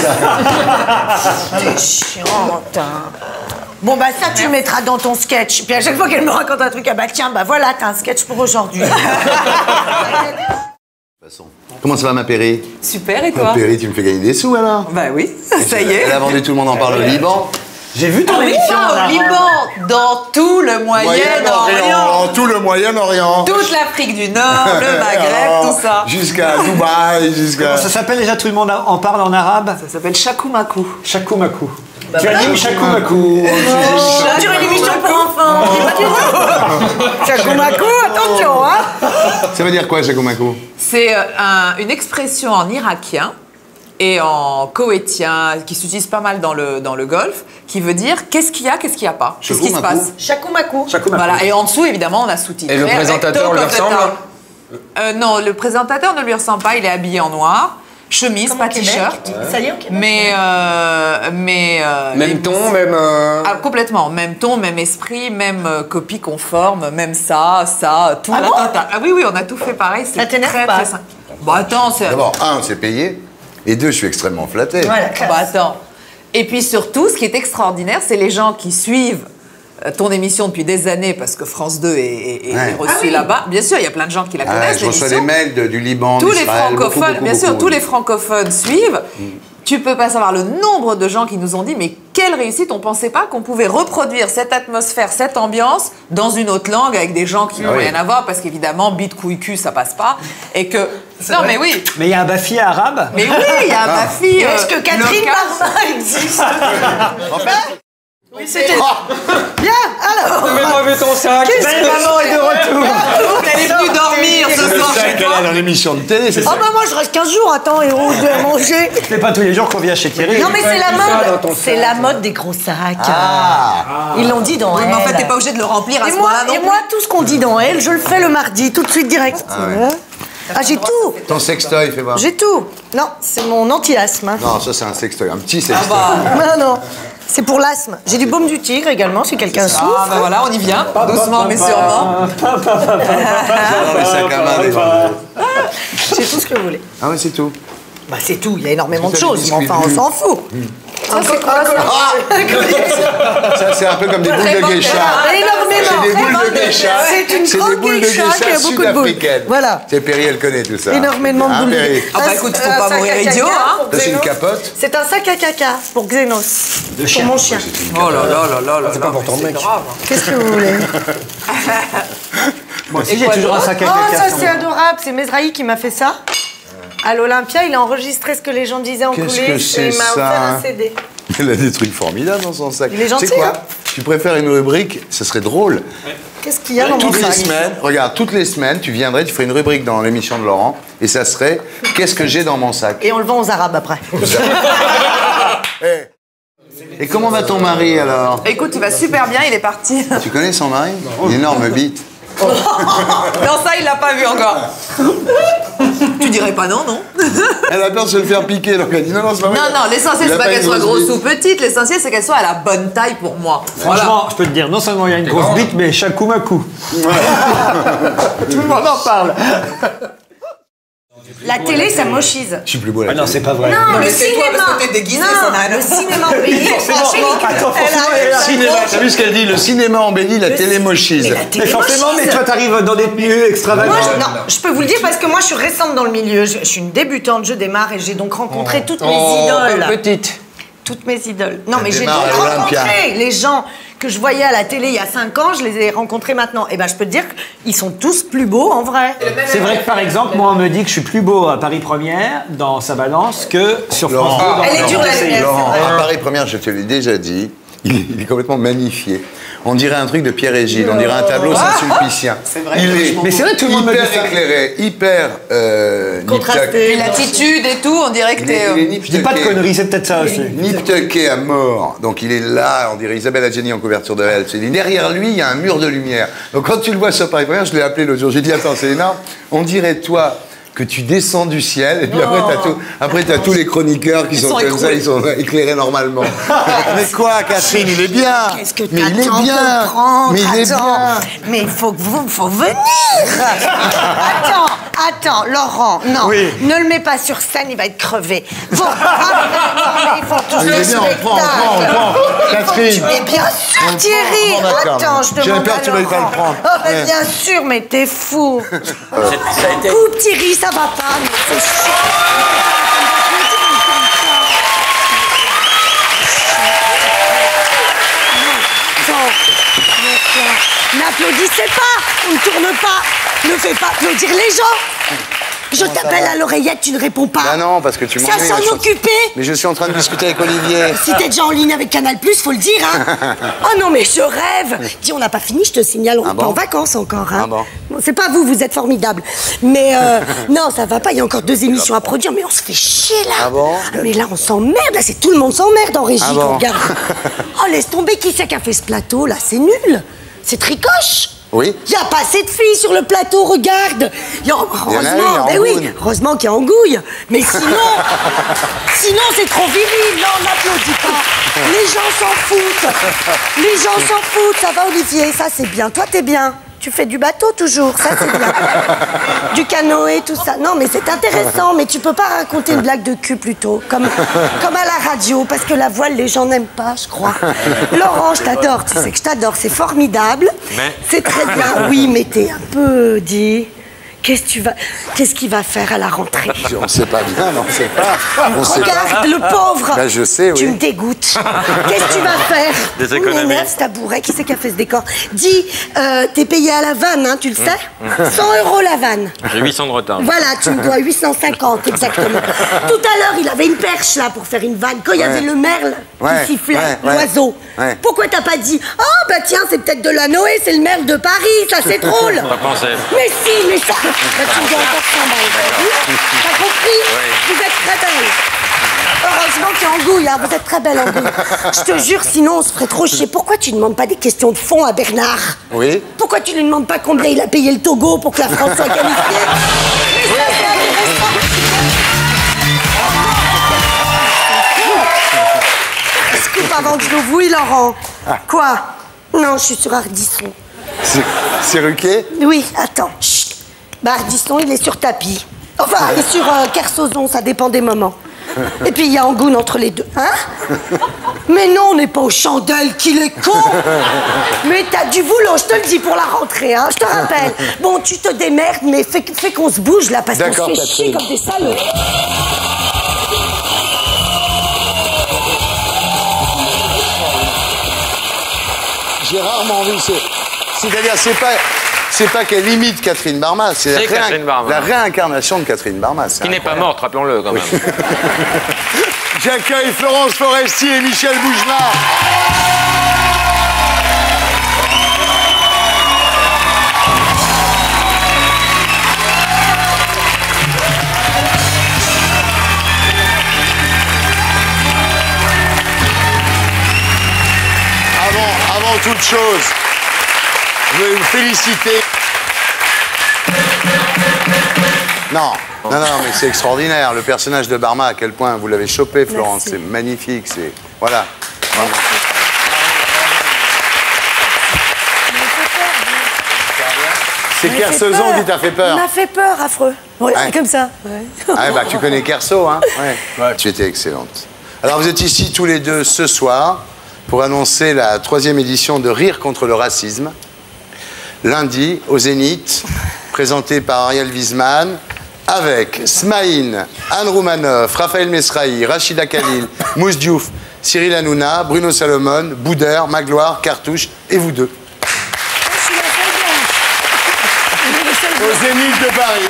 T'es chiante. hein. Bon, bah ça, tu le mettras dans ton sketch. Puis à chaque fois qu'elle me raconte un truc, ah bah tiens, bah voilà, t'as un sketch pour aujourd'hui. Comment ça va, ma Péri? Super, et Ma toi? Péri, tu me fais gagner des sous alors? Bah oui, ça y est. Elle a vendu Tout le monde en parle au Liban. J'ai vu ton Au émission. Liban, là. au Liban, dans tout le Moyen-Orient, tout le Moyen-Orient. toute l'Afrique du Nord, le Maghreb, tout ça. Jusqu'à Dubaï, jusqu'à. Comment ça s'appelle déjà? Tout le monde en parle en arabe? Ça s'appelle Chakoumakou. Chakoumakou. Tu animes Chakoumakou. Sur une émission pour enfants. Dis pas du tout. Chakoumakou, attention, hein. Ça veut dire quoi, Chakoumakou? C'est euh, un- une expression en irakien et en koweïtien qui s'utilise pas mal dans le, dans le Golfe, qui veut dire qu'est-ce qu'il y a, qu'est-ce qu'il n'y a pas, qu'est-ce qui se Chakoumakou. passe. Chakoumakou. Chakoumakou. Voilà, et en dessous, évidemment, on a sous-titré. Et le avec présentateur Talk lui of the ressemble Town. Euh, Non, le présentateur ne lui ressemble pas, il est habillé en noir. chemise, Comme pas au Québec. t-shirt. Ça y est, au Québec. Mais, euh, mais euh, Même les- ton, même. euh, Ah, complètement, même ton, même esprit, même euh, copie conforme, même ça, ça, tout Ah la bon totale. Ah oui, oui, on a tout fait pareil. C'est Ça t'énerve très, pas très simple. Bon, attends, c'est. D'abord, un, c'est payé. Et deux, je suis extrêmement flatté. Voilà, Ah bah attends. Et puis surtout, ce qui est extraordinaire, c'est les gens qui suivent euh, ton émission depuis des années, parce que France deux est, est- est Ouais. reçue Ah oui. là-bas. Bien sûr, il y a plein de gens qui la Ah, connaissent. je reçois des l'émission. mails de- du Liban, Tous les d'Israël, beaucoup, francophones, beaucoup, bien sûr, beaucoup. tous les francophones suivent. Tu peux pas savoir le nombre de gens qui nous ont dit mais quelle réussite, on pensait pas qu'on pouvait reproduire cette atmosphère, cette ambiance dans une autre langue avec des gens qui n'ont Ah oui. rien à voir parce qu'évidemment bite couille cul ça passe pas et que non mais oui Mais il y a un Bafi arabe. mais oui il y a ma fille Est-ce que euh, Catherine locale. Barma existe? En fait, Oui, c'était. Bien, alors. Tu pas vu ton sac. Belle maman est de retour. Elle est venue dormir ce c'est soir ça chez qu'elle toi. a dans l'émission de télé, c'est Ah ça. bah moi je reste quinze jours, attends, et on doit manger. C'est pas tous les jours qu'on vient chez Thierry. Non mais c'est la tout ça dans mode, ton c'est la mode des gros sacs. Ah. Ils l'ont dit dans Oui, Elle. mais en fait t'es pas obligé de le remplir à Et ce moi, moment-là non et moi, tout ce qu'on dit dans Elle, je le fais le mardi, tout de suite direct. Ah, j'ai tout, Ton sextoy, fais voir. j'ai tout. Non, c'est mon anti-asthme. hein. Non, ça c'est un sextoy, un petit Ah sextoy. bah, Non, non, c'est pour l'asthme. J'ai du baume du tigre également, si quelqu'un souffre. ah bah voilà on y vient doucement mais sûrement. Dans les sacs à main des gens. C'est tout ce que vous voulez. Ah ouais, c'est tout. Bah c'est tout, il y a énormément de C'est ça, choses, des mais enfin on biscuits. s'en fout. Ça, c'est quoi, ça Ça, c'est un peu comme des boules Très de bon geisha. Énormément. C'est des boules de geisha. C'est une C'est grande des boules de geisha qui a geisha beaucoup de boules. sud-africaines. Voilà. C'est Perry, elle connaît tout ça. Énormément de Hein, boules. Perry Ah bah écoute, faut pas sac mourir à idiot, caca hein. pour Ça, c'est une Xénos. capote. C'est un sac à caca pour Xénos. Pour chien. mon chien. Oh là là là là là C'est pas pour ton mec. grave. Qu'est-ce que vous voulez? Moi aussi, Et j'ai quoi toujours un d'autre sac à Oh, caca. ça sur c'est moi. adorable. C'est Mesrahi qui m'a fait ça. À l'Olympia, il a enregistré ce que les gens disaient en Qu'est-ce coulisses que et c'est il m'a ça offert un C D. Il a des trucs formidables dans son sac. Il est gentil, Tu sais quoi hein. Tu préfères une rubrique, ce serait drôle. Qu'est-ce qu'il y a dans mon Toutes les sac? semaines, regarde, toutes les semaines, tu viendrais, tu ferais une rubrique dans l'émission de Laurent, et ça serait « Qu'est-ce que j'ai dans mon sac Et on le vend aux Arabes après. ?» Eh. Et comment va ton mari alors? Écoute, il va super bien, il est parti. Tu connais son mari? Une énorme bite. Non, ça, il l'a pas vu encore. Tu dirais pas non, non? Elle a peur de se le faire piquer, donc elle dit non, non, c'est pas vrai. Non, non, l'essentiel, Il a c'est pas pas qu'elle une soit grosse grosse bite. ou petite, l'essentiel, c'est qu'elle soit à la bonne taille pour moi. Franchement, je peux te dire, non seulement il y a une grosse bite, mais chakou makou. Tout le monde en parle. La télé, ça mochise. Je suis plus beau à la Ah non, télé. c'est pas vrai. Non, mais le c'est toi, cinéma. parce que t'es déguisée, Non, ça n'a rien à le voir. cinéma embelli. Forcément, Angélique, attends, elle forcément, a- elle est là. Cinéma, t'as vu ce qu'elle dit? Le cinéma embellit, la télé mochise. Mais la Mais télé forcément, mais mochise. toi, t'arrives dans des lieux extravagants. Moi, je, non, je peux vous le dire parce que moi, je suis récente dans le milieu. Je, je suis une débutante, je démarre et j'ai donc rencontré toutes mes idoles. Petite. Toutes mes idoles. Non, mais Elle j'ai donc démarre à l'Olympia. rencontré les gens que je voyais à la télé il y a cinq ans, je les ai rencontrés maintenant. Et ben, je peux te dire qu'ils sont tous plus beaux en vrai. C'est vrai que par exemple, moi on me dit que je suis plus beau à Paris Première dans sa balance que sur Laurent, France deux. dans- Elle est dans dure, T la C I. lumière. Laurent, c'est vrai. à Paris Première, je te l'ai déjà dit, il est, il est complètement magnifié. On dirait un truc de Pierre et Gilles, on dirait un tableau Saint-Sulpicien. C'est vrai, Il que est je m'en Mais c'est vrai, tout le monde me dit hyper ça. éclairé, hyper euh, Contrasté. Et l'attitude et tout, on dirait que Il est, t'es. il est euh, Je dis pas de nip-tucké. conneries, c'est peut-être ça aussi. Nip-tucké à mort. Donc il est là, on dirait Isabelle Adjani en couverture de Elle. C'est- Derrière lui, il y a un mur de lumière. Donc quand tu le vois sur Paris Première, je l'ai appelé l'autre jour. J'ai dit, attends, c'est énorme. On dirait toi que tu descends du ciel et puis après t'as tout, après t'as tous les chroniqueurs qui Ils sont, sont comme ça, écroulés. ils sont éclairés normalement. Mais quoi, Catherine, il est bien. Qu'est-ce que Mais il est t'attends de bien. le prendre? Mais il est Attends. bien. Mais il faut que vous, faut venir. Attends, attends, Laurent, non, Oui. ne le mets pas sur scène, il va être crevé. Bon, ah, ils font tous Il le est bien, on prend, on prend, on spectacle. prend. Catherine. Mais bien sûr, On Thierry. prend, on prend, d'accord. Attends, je J'avais demande peur à que tu veuilles pas Laurent. le prendre. Oh, mais Ouais. bien sûr, mais t'es fou. Ça a été. Coupe, Thierry, ça va pas, mais c'est chiant. N'applaudissez pas, on ne tourne pas, ne fais pas applaudir les gens. Je t'appelle à l'oreillette, tu ne réponds pas. Bah non, parce que tu C'est m'ennuies. à là, je s'en suis- occuper. Mais je suis en train de discuter avec Olivier. Si t'es déjà en ligne avec Canal+, faut le dire, hein. Oh non, mais je rêve. Dis, on n'a pas fini, je te signale, on Ah est bon en vacances encore, hein. Ah bon C'est pas vous, vous êtes formidables. Mais euh, non, ça va pas, il y a encore deux émissions à produire, mais on se fait chier, là. Ah bon Mais là, on s'emmerde, là, c'est tout le monde s'emmerde en régie, Ah bon regarde. Oh, laisse tomber, qui c'est qui a fait ce plateau, là? C'est nul. C'est Tricoche. Oui. Il n'y a pas assez de filles sur le plateau, regarde. Il y a, Il y en a une, il y a heureusement, ben oui, Angoune. heureusement qu'il y a Angouille. Mais sinon, sinon c'est trop viril. Non, on n'applaudit pas. Les gens s'en foutent. Les gens s'en foutent. Ça va, Olivier, ça c'est bien. Toi, t'es bien. Tu fais du bateau toujours, ça c'est bien. Du canoë, tout ça. Non, mais c'est intéressant, mais tu peux pas raconter une blague de cul plutôt, comme, comme à la radio, parce que la voile, les gens n'aiment pas, je crois. Laurent, je t'adore, tu sais que je t'adore, c'est formidable. Mais- C'est très bien. Oui, mais t'es un peu dit. Qu'est-ce que tu vas, qu'est-ce qu'il va faire à la rentrée? On ne sait pas bien, mais on ne sait pas. On sait Regarde pas. le pauvre. Ben, je sais, Tu oui. me dégoûtes. Qu'est-ce que tu vas faire? Des Il économies. m'énerve, ce tabouret. Qui c'est qui a fait ce décor? Dis, euh, t'es payé à la vanne, hein, tu le sais? cent euros la vanne. J'ai huit cents de retard. Voilà, tu me dois huit cent cinquante, exactement. Tout à l'heure, il avait une perche, là, pour faire une vanne. Quand il y avait le merle Ouais, qui sifflait, ouais, ouais. l'oiseau. Ouais. Pourquoi t'as pas dit, oh, bah tiens, c'est peut-être de la Noé, c'est le merle de Paris, ça, c'est drôle. Pas pensé. Mais si, mais ça... Bah, tu me dois encore cent balles, t'as vu? T'as compris? Vous êtes très belle. Heureusement qu'il y a Angouille, hein. Vous êtes très belle, Angouille. Je te jure, sinon on se ferait trop chier. Pourquoi tu ne demandes pas des questions de fond à Bernard? Oui. Pourquoi tu lui demandes pas combien il a payé le Togo pour que la France soit qualifiée? Mais ça, c'est intéressant. Scoop avant que je l'ouvouille, Laurent. Quoi? Non, je suis sur Ardisson. C'est- C'est Ruquier? Oui, attends. Chut. Bah, Ardisson, il est sur tapis. Enfin, il est sur euh, Kersozon, ça dépend des moments. Et puis, il y a Angoune entre les deux. Hein? Mais non, on n'est pas aux chandelles, qu'il est con! Mais t'as du boulot, je te le dis, pour la rentrée, hein, je te rappelle. Bon, tu te démerdes, mais fais, fais qu'on se bouge, là, parce qu'on se D'accord, fait chier Catherine. comme des salauds. J'ai rarement vu ce... C'est-à-dire, c'est pas... C'est pas qu'elle imite Catherine Barma, c'est la, C'est Catherine réin- Barma. la réincarnation de Catherine Barma. Qui n'est pas morte, rappelons-le quand même. J'accueille Florence Foresti et Michel Bougelard. Avant, avant toute chose, je veux vous féliciter. Non, non, non, mais c'est extraordinaire. Le personnage de Barma, à quel point vous l'avez chopé, Florence. Merci. C'est magnifique. C'est voilà. Vraiment. C'est Il m'a fait Kersozon peur. qui t'a fait Il peur. m'a fait peur, affreux. Ouais, Ouais. comme ça. Ouais. Ah, bah, tu connais Kerso, hein? Ouais. Tu étais excellente. Alors, vous êtes ici tous les deux ce soir pour annoncer la troisième édition de Rire contre le racisme. Lundi, au Zénith, présenté par Ariel Wiesman, avec Smaïn, Anne Roumanoff, Raphaël Mesrahi, Rachida Khalil, Mousse Diouf, Cyril Hanouna, Bruno Salomon, Boudère, Magloire, Cartouche et vous deux. Au Zénith de Paris.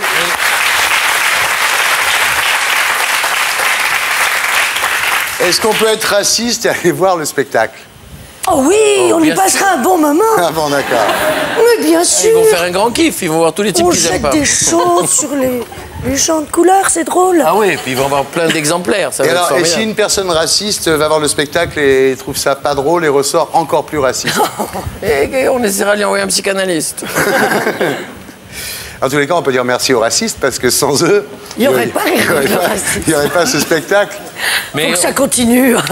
Est-ce qu'on peut être raciste et aller voir le spectacle? Oh oui, on y bien passera un bon moment. Ah bon, d'accord. Mais bien sûr. Ils vont faire un grand kiff, ils vont voir tous les types On qu'ils aiment jette pas. des choses sur les, les champs de couleurs, c'est drôle. Ah oui, et puis ils vont avoir plein d'exemplaires, ça Et va être alors, et si formidable. une personne raciste va voir le spectacle et trouve ça pas drôle et ressort encore plus raciste? Et, et on essaiera de lui envoyer un psychanalyste. En tous les cas, on peut dire merci aux racistes parce que sans eux, Il n'y aurait pas il y rire aurait contre le pas- racisme. il y aurait pas ce spectacle. Mais Faut que ça continue. Non,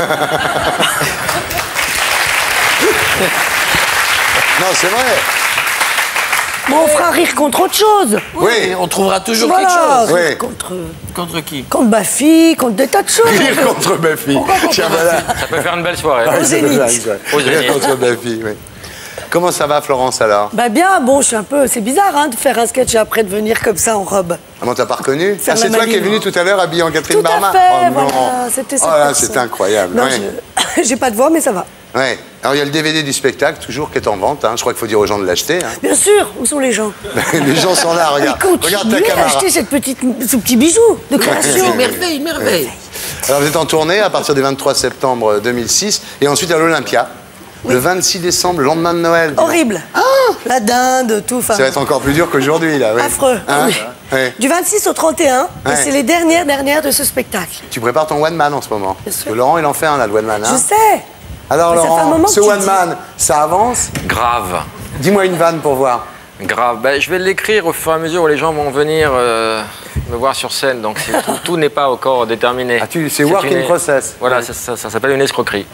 c'est vrai. Bon, on fera rire contre autre chose. Oui. on trouvera toujours Voilà, quelque chose. Oui. rire contre, Contre qui? contre Baffy, contre des tas de choses. Rire contre ma fille. Tiens, voilà. Ça peut faire une belle soirée. Au Zénith. Au Rire Zénith. contre ma fille, oui. Comment ça va, Florence, alors? Bah bien, bon, je suis un peu... C'est bizarre, hein, de faire un sketch et après de venir comme ça en robe. Ah bon, t'as pas reconnu? Faire Ah, c'est la toi qui es maline. venu tout à l'heure habillé en Catherine Tout Barma? à fait, Oh non. voilà, c'était cette Oh là, personne. c'est incroyable. Non, ouais. je- j'ai pas de voix, mais ça va. Ouais. Alors, il y a le D V D du spectacle, toujours, qui est en vente. hein. Je crois qu'il faut dire aux gens de l'acheter. hein. Bien sûr, où sont les gens? Les gens sont là, regarde. Ils Regarde ta continuent à caméra. acheter cette petite, ce petit bijou de création. Merveille, merveille. Alors, vous êtes en tournée à partir du vingt-trois septembre deux mille six et ensuite à l'Olympia. Le vingt-six décembre, le lendemain de Noël. dis donc. Horrible. La dinde, tout. enfin, Ça va être encore plus dur qu'aujourd'hui, là. oui. affreux. Hein oui. Ouais. Du vingt-six au trente et un, Ouais. et c'est les dernières, dernières de ce spectacle. Tu prépares ton one man en ce moment. Bien sûr. Parce que Laurent, il en fait un, là, le one man. hein. Je sais. Alors, Mais ça fait un Laurent, moment ce que tu one dis. man, ça avance? Grave. Dis-moi une vanne pour voir. Grave. Ben, je vais l'écrire au fur et à mesure où les gens vont venir euh, me voir sur scène. Donc c'est- tout, tout n'est pas encore déterminé. Ah, tu- c'est work une- in process. Voilà, ça, ça- ça s'appelle une escroquerie.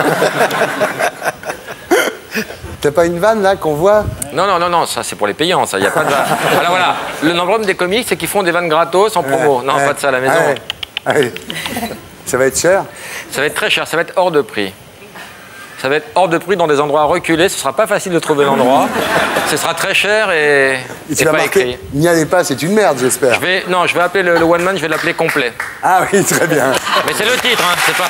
T'as pas une vanne là qu'on voit? Non, non, non, non, ça c'est pour les payants, ça. Y a pas de... Voilà, voilà. Le nombre des comiques, c'est qu'ils font des vannes gratos en promo. Ouais, non, ouais. pas de ça à la maison. Ah ouais. Ah ouais. Ça va être cher? Ça va être très cher, ça va être hors de prix. Ça va être hors de prix dans des endroits reculés. Ce sera pas facile de trouver l'endroit. Ce sera très cher et, Et tu et vas pas marquer, écrit. n'y allez pas, c'est une merde, j'espère. Je vais, non, je vais appeler le, le one man, je vais l'appeler complet. Ah oui, très bien. Mais c'est le titre, hein, c'est pas.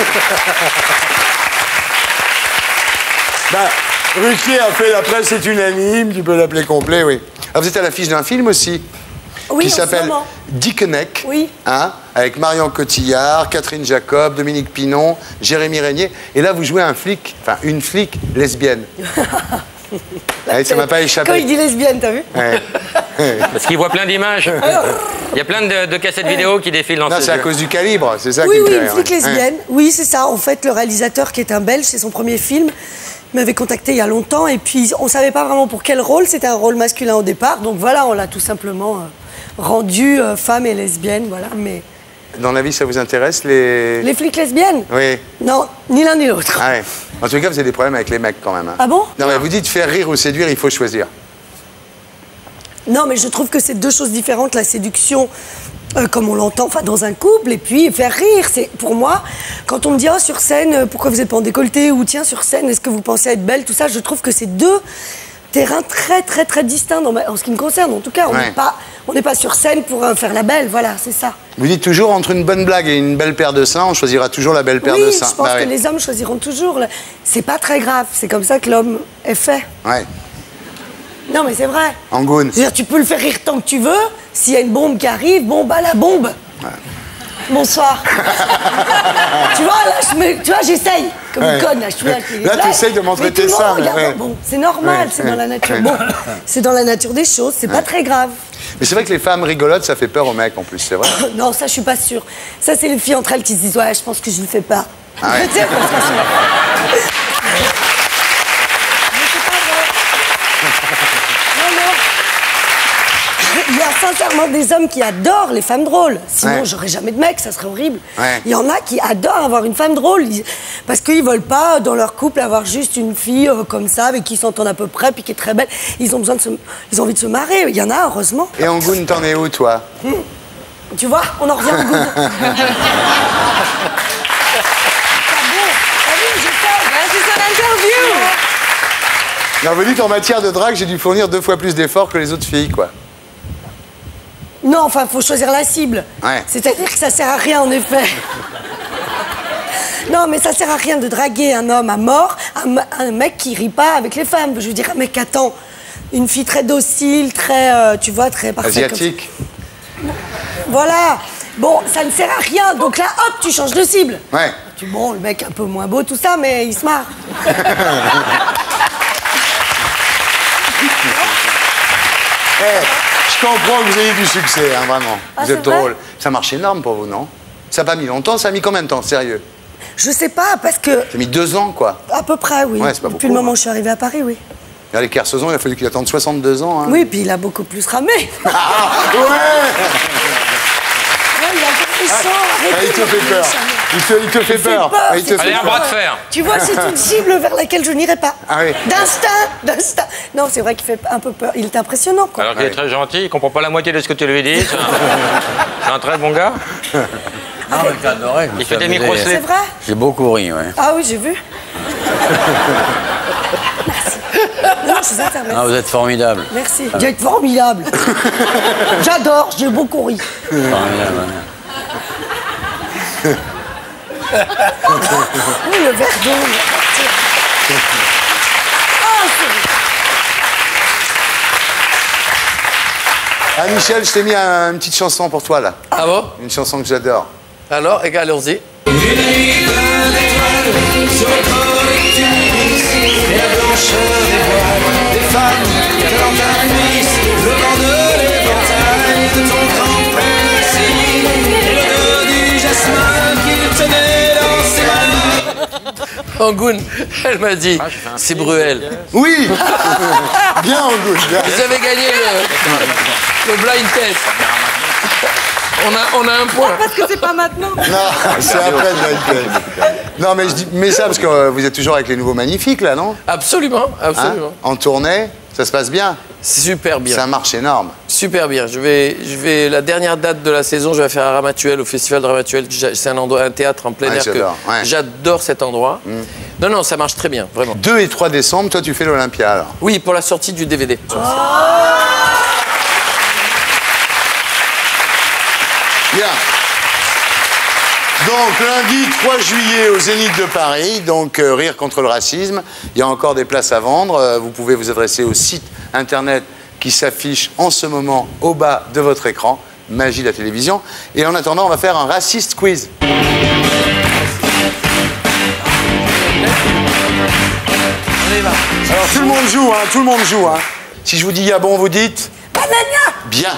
Bah, Ruquier a fait la presse, c'est unanime, tu peux l'appeler complet, oui. Ah, vous êtes à l'affiche d'un film aussi, Oui, qui en ce s'appelle moment. Dickeneck, Oui. hein, avec Marion Cotillard, Catherine Jacob, Dominique Pinon, Jérémy Régnier. Et là, vous jouez un flic, enfin une flic lesbienne. Ouais, ça m'a pas échappé. Quand il dit lesbienne, t'as vu? Ouais. Parce qu'il voit plein d'images. Il y a plein de, de cassettes vidéo qui défilent dans Non, ses c'est à yeux. cause du calibre, c'est ça Oui, qui me oui, fait une rire, flic ouais. lesbienne. Oui, c'est ça. En fait, le réalisateur, qui est un Belge, c'est son premier film, m'avait contacté il y a longtemps. Et puis, on savait pas vraiment pour quel rôle. C'était un rôle masculin au départ. Donc voilà, on l'a tout simplement euh, rendu euh, femme et lesbienne. Voilà. Mais Dans la vie, ça vous intéresse, les... les flics lesbiennes? Oui. Non, ni l'un ni l'autre. Ah ouais. En tout cas, vous avez des problèmes avec les mecs quand même. hein. Ah bon? Non, mais vous dites faire rire ou séduire, il faut choisir. Non, mais je trouve que c'est deux choses différentes. La séduction, euh, comme on l'entend, enfin dans un couple, et puis faire rire. C'est pour moi, quand on me dit oh, sur scène, euh, pourquoi vous n'êtes pas en décolleté, ou tiens sur scène, est-ce que vous pensez être belle, tout ça, je trouve que c'est deux terrains très très très distincts dans ma- en ce qui me concerne. En tout cas, on n'est Ouais. pas on n'est pas sur scène pour euh, faire la belle. Voilà, c'est ça. Vous dites toujours, entre une bonne blague et une belle paire de seins, on choisira toujours la belle paire oui, de seins. je pense Bah que oui. les hommes choisiront toujours. le- C'est pas très grave. C'est comme ça que l'homme est fait. Ouais. Non, mais c'est vrai. Angoune. Je veux dire, tu peux le faire rire tant que tu veux. S'il y a une bombe qui arrive, bon, bah la bombe. Bonsoir. tu vois, là, je me- tu vois, j'essaye. Comme Ouais. une conne, là, je suis là. avec les Là, blagues. t'essayes de montrer Mais tout tes le monde seins, regarde. ouais. Bon, c'est normal, Ouais, c'est ouais, dans la nature. ouais. Bon, c'est dans la nature des choses, c'est pas très grave. Mais c'est vrai que les femmes rigolotes, ça fait peur aux mecs en plus, c'est vrai. Non, ça, je suis pas sûre. Ça, c'est les filles entre elles qui se disent, ouais, je pense que je le fais pas. Ah ouais. Tu sais, parce que c'est- Mais c'est pas vrai. Non, non. Il y a sincèrement des hommes qui adorent les femmes drôles. Sinon, Ouais. j'aurais jamais de mec, ça serait horrible. Ouais. Il y en a qui adorent avoir une femme drôle. Ils- Parce qu'ils veulent pas, dans leur couple, avoir juste une fille euh, comme ça, avec qui ils s'entendent à peu près, puis qui est très belle. Ils ont besoin de se... Ils ont envie de se marrer. Il y en a, heureusement. Et Angoune, t'en es où, toi? Tu vois, on en revient au goût. Ah bon? Ah oui, j'essaie. C'est son interview. Non, vous dites, en matière de drague, j'ai dû fournir deux fois plus d'efforts que les autres filles, quoi. Non, enfin, faut choisir la cible. Ouais. C'est-à-dire que ça sert à rien, en effet. Non, mais ça sert à rien de draguer un homme à mort, un, me- un mec qui rit pas avec les femmes. Je veux dire, un mec qui attend une fille très docile, très, euh, tu vois, très parfaite. Asiatique. comme ça. Voilà. Bon, ça ne sert à rien. Donc là, hop, tu changes de cible. Ouais. Tu, bon, le mec un peu moins beau, tout ça, mais il se marre. Eh, je comprends que vous ayez du succès, hein, vraiment. Ah, vous c'est êtes vrai drôle. Ça marche énorme pour vous, non? Ça n'a pas mis longtemps, ça a mis combien de temps, sérieux? Je sais pas, parce que... Ça a mis deux ans, quoi. À peu près, oui. Ouais, c'est pas Depuis beaucoup, le moment hein. où je suis arrivée à Paris, oui. Regardez, Kersozon, il a fallu qu'il attende soixante-deux ans. Hein. Oui, puis il a beaucoup plus ramé. Ah, ouais. Ouais, il a fait chaud. Ah, Arrêtez il te de fait me peur. méchant. Il te, il te fait Il fait peur. peur, Ah, il te c'est fait Allez, un peur. bras de fer. Tu vois, c'est une cible vers laquelle je n'irai pas. Ah oui. D'instinct, d'instinct. Non, c'est vrai qu'il fait un peu peur. Il est impressionnant, quoi. Alors qu'il est très gentil, il comprend pas la moitié de ce que tu lui dis. C'est un, c'est un très bon gars. Ah, mais j'ai adoré. Il fait des J'ai- micro-slips. C'est vrai? J'ai beaucoup ri, ouais. Ah oui, j'ai vu. Merci. Non, non, je suis sincère, Ah, merci. vous êtes formidable. Merci. Vous êtes formidable. J'adore, j'ai beaucoup ri. Formidable, ouais. Oui, le verre d'eau. il va partir. Ah, c'est- Ah, Michel, je t'ai mis un- une petite chanson pour toi, là. Ah bon? Une chanson que j'adore. Alors, et allons-y. Une nuit pleine d'étoiles sur le port des Tunis, et la blancheur des voiles des femmes talent d'un Nice, le vent de l'éventail de ton grand prince et l'odeur du jasmin qu'il tenait dans ses mains. Angoune, elle m'a dit, c'est Bruel. Oui. Bien, Angoune, bien. Vous avez gagné le, le blind test. On a, on a un point. Parce que c'est pas maintenant. Non, c'est après le blind test. Non, mais je dis mais ça parce que euh, vous êtes toujours avec les nouveaux magnifiques, là, non? Absolument, absolument. Hein? En tournée, ça se passe bien? C'est super bien. C'est un marche énorme. Super bien. Je vais, je vais, la dernière date de la saison, je vais faire à Ramatuelle, au Festival de Ramatuelle. C'est un, endroit, un théâtre en plein Ouais, air que j'adore, ouais. j'adore cet endroit. Mm. Non, non, ça marche très bien, vraiment. deux et trois décembre, toi, tu fais l'Olympia, alors? Oui, pour la sortie du D V D. Oh. Bien. Donc, lundi trois juillet au Zénith de Paris, donc euh, Rire contre le racisme. Il y a encore des places à vendre. Euh, vous pouvez vous adresser au site internet qui s'affiche en ce moment au bas de votre écran. Magie de la télévision. Et en attendant, on va faire un raciste quiz. Alors, tout le monde joue, hein, tout le monde joue. Hein. Si je vous dis Yabon, vous dites... Banania. Bien.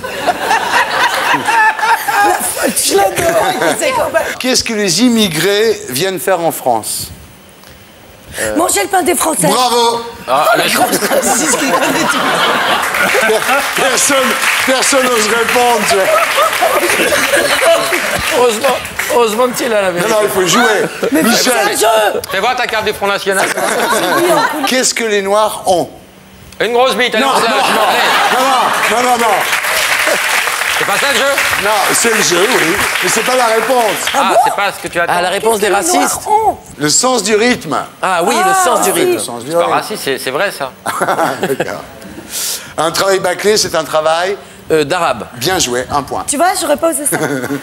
Je l'adore. Qu'est-ce que les immigrés viennent faire en France? euh... Manger le pain des Français. Bravo. Ah, la grosse raciste qui connaît tout. Personne, personne n'ose répondre. Tu vois. Heureusement, heureusement que tu es là, la vérité. Non, non, il faut jouer. Mais Michel. Fais voir ta carte du Front National. Qu'est-ce que les Noirs ont? Une grosse bite. Non, non, non, non, non, non, non, non. C'est pas ça le jeu? Non, c'est le jeu, oui. Mais c'est pas la réponse. Ah, ah bon c'est pas ce que tu attends. Ah, la réponse des racistes. Le sens du rythme. Ah oui, ah, le sens du rythme. C'est pas raciste, c'est vrai ça. Un travail bâclé, c'est un travail euh, d'arabe. Bien joué, un point. Tu vois, j'aurais pas osé ça.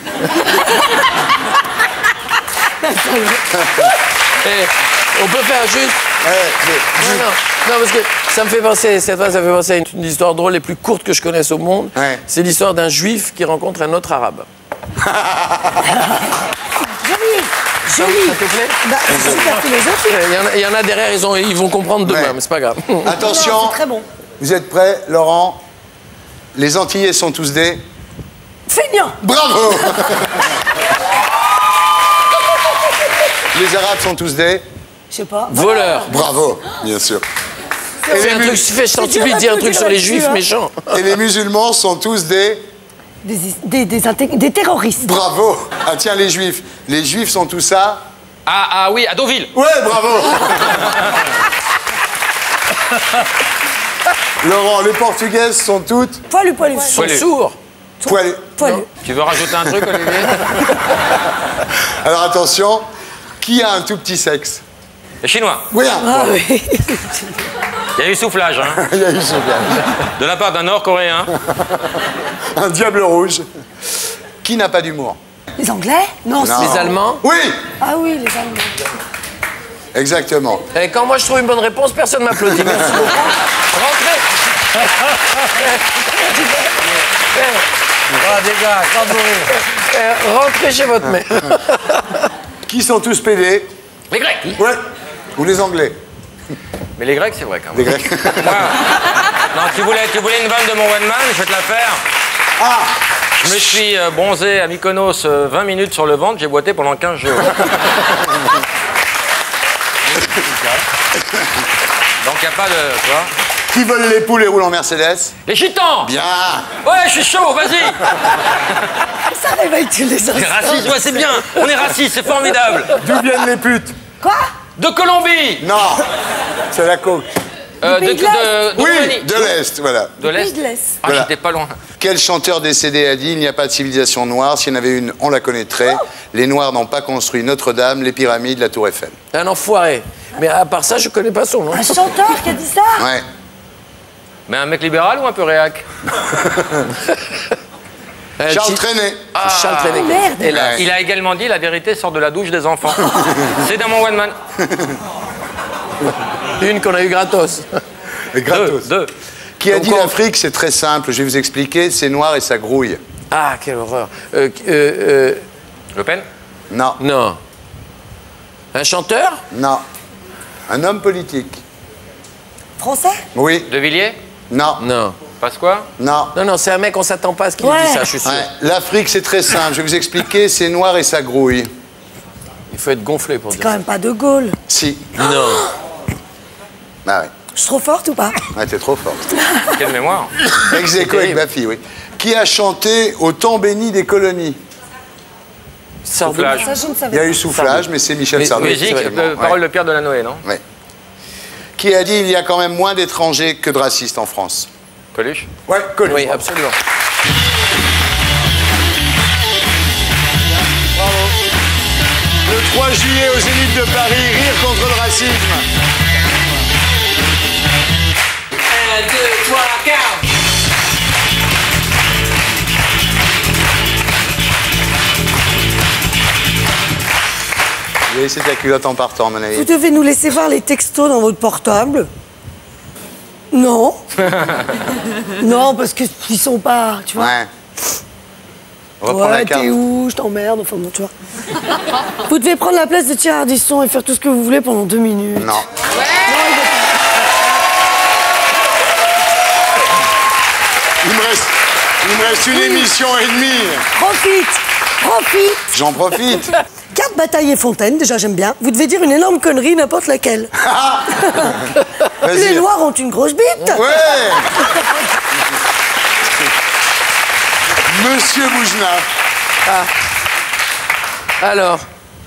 Et on peut faire juste... Ouais, mais... non, non, non, parce que ça me fait penser, cette fois, ça me fait penser à une, une histoire drôle, les plus courtes que je connaisse au monde. Ouais. C'est l'histoire d'un juif qui rencontre un autre arabe. Joli, joli. Ça te plaît? Bah, c'est super philosophique. Il y, en a, il y en a derrière, ils, ont, ils vont comprendre demain, ouais. Mais c'est pas grave. Attention, c'est très bon. Vous êtes prêts, Laurent? Les Antillais sont tous des... Feignants. Bravo. Les Arabes sont tous des... Je sais pas. Voleurs. Bravo, bien sûr. Et les un truc, fais, je t'en supplie de dire un truc sur les juifs hein. méchants. Et les musulmans sont tous des... Des, des, des, des terroristes. Bravo. Ah tiens, les juifs. Les juifs sont tous ça. Ah, ah oui, à Deauville. Ouais, bravo. Laurent, les Portugaises sont toutes... Poilu, poilu. Ils sont sourds. Poilu. Poilu. Tu veux rajouter un truc, Olivier? Alors attention, qui a un tout petit sexe? Les Chinois. Oui. Ah, oui. Il y a eu soufflage, hein. Il y a eu soufflage. De la part d'un Nord-Coréen. Un diable rouge. Qui n'a pas d'humour? Les Anglais? Non, non. Les Allemands? Oui. Ah oui, les Allemands. Exactement. Et quand moi je trouve une bonne réponse, personne ne m'applaudit. Merci beaucoup. Rentrez. Ah, des gars, sans mourir. Rentrez chez votre mère. Qui sont tous pédés? Les Grecs. Ouais. Ou les Anglais? Mais les Grecs, c'est vrai quand même. Les Grecs. Moi, non, tu voulais, tu voulais une vanne de mon one man, je vais te la faire. Ah. Je me suis euh, bronzé à Mykonos euh, vingt minutes sur le ventre, j'ai boité pendant quinze jours. Donc il n'y a pas de... Tu vois? Qui vole les poules et roule en Mercedes? Les gitans. Bien. Ouais, je suis chaud, vas-y. Ça réveille tous les instants. Les racistes, ouais, c'est bien. On est racistes, c'est formidable. D'où viennent les putes? Quoi? De Colombie. Non. C'est la coke. Euh, de, de, de, de, oui, de l'Est, voilà. De l'Est. De l'Est. Ah, Voilà. j'étais pas loin. Quel chanteur décédé a dit « Il n'y a pas de civilisation noire, s'il y en avait une, on la connaîtrait. Les Noirs n'ont pas construit Notre-Dame, les pyramides, la Tour Eiffel. » Un enfoiré. Mais à part ça, je connais pas son nom. Un chanteur qui a dit ça? Ouais. Mais un mec libéral ou un peu réac? Euh, Charles qui... Trenet. Ah, Charles Trenet. Merde. Et là, Il a également dit la vérité sort de la douche des enfants. C'est dans mon one man. une qu'on a eu gratos. Et gratos. Deux. deux. Qui a Donc dit on- l'Afrique, c'est très simple, je vais vous expliquer, c'est noir et ça grouille. Ah, quelle horreur. Euh, euh, euh, Le Pen? Non, non. Un chanteur? non. Un homme politique. Français? Oui, De Villiers? non, Non. Pasqua? non. Non, non, c'est un mec, on s'attend pas à ce qu'il Ouais. dise ça, je suis sûr. Ouais, l'Afrique, c'est très simple, je vais vous expliquer, c'est noir et ça grouille. Il faut être gonflé pour C'est dire quand ça. même pas De Gaulle. Si. Non. Bah ouais. Je suis trop forte ou pas? Ouais, t'es trop forte. Quelle mémoire. Ex aequo avec ma fille, oui. Qui a chanté Au temps béni des colonies? Soufflage. Ça, je ne savais Il y a pas. eu soufflage, mais c'est Michel Mais- Sardou. Musique, effectivement. euh, Ouais. parole de Pierre Delanoë, non? Ouais. Qui a dit il y a quand même moins d'étrangers que de racistes en France? Coluche. Ouais, Coluche. Oui, absolument. Le trois juillet au Zénith de Paris, rire contre le racisme. un, deux, trois, quatre. Vous avez laissé ta culotte en partant, à mon avis. Vous devez nous laisser voir les textos dans votre portable. Non. Non, parce qu'ils sont pas, tu vois. Ouais. Reprends la Ouais, carte. t'es où? Je t'emmerde, enfin bon, tu vois. Vous devez prendre la place de Thierry Ardisson et faire tout ce que vous voulez pendant deux minutes. Non. Il me reste, il me reste une émission et demie. Profite, profite. J'en profite. Carte Bataille et Fontaine, déjà j'aime bien. Vous devez dire une énorme connerie, n'importe laquelle. Vas-y. Les Noirs ont une grosse bite. Ouais. Monsieur Boujna. Alors.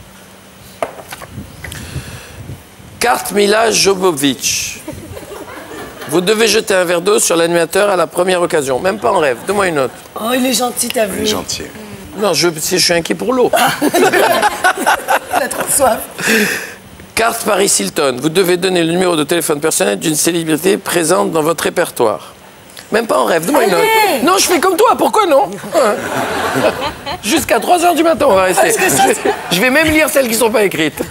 Carte Mila Jovovich. Vous devez jeter un verre d'eau sur l'animateur à la première occasion. Même pas en rêve. Donne-moi une note. Oh, il est gentil, t'as vu. Il est gentil. Non, je, si je suis inquiet pour l'eau. Il a trop soif. Carte Paris Hilton. Vous devez donner le numéro de téléphone personnel d'une célébrité présente dans votre répertoire. Même pas en rêve. Donne-moi une note. Allez. Non, je fais comme toi. Pourquoi non? Jusqu'à trois heures du matin, on va rester. Parce que ça, Je vais même lire celles qui ne sont pas écrites.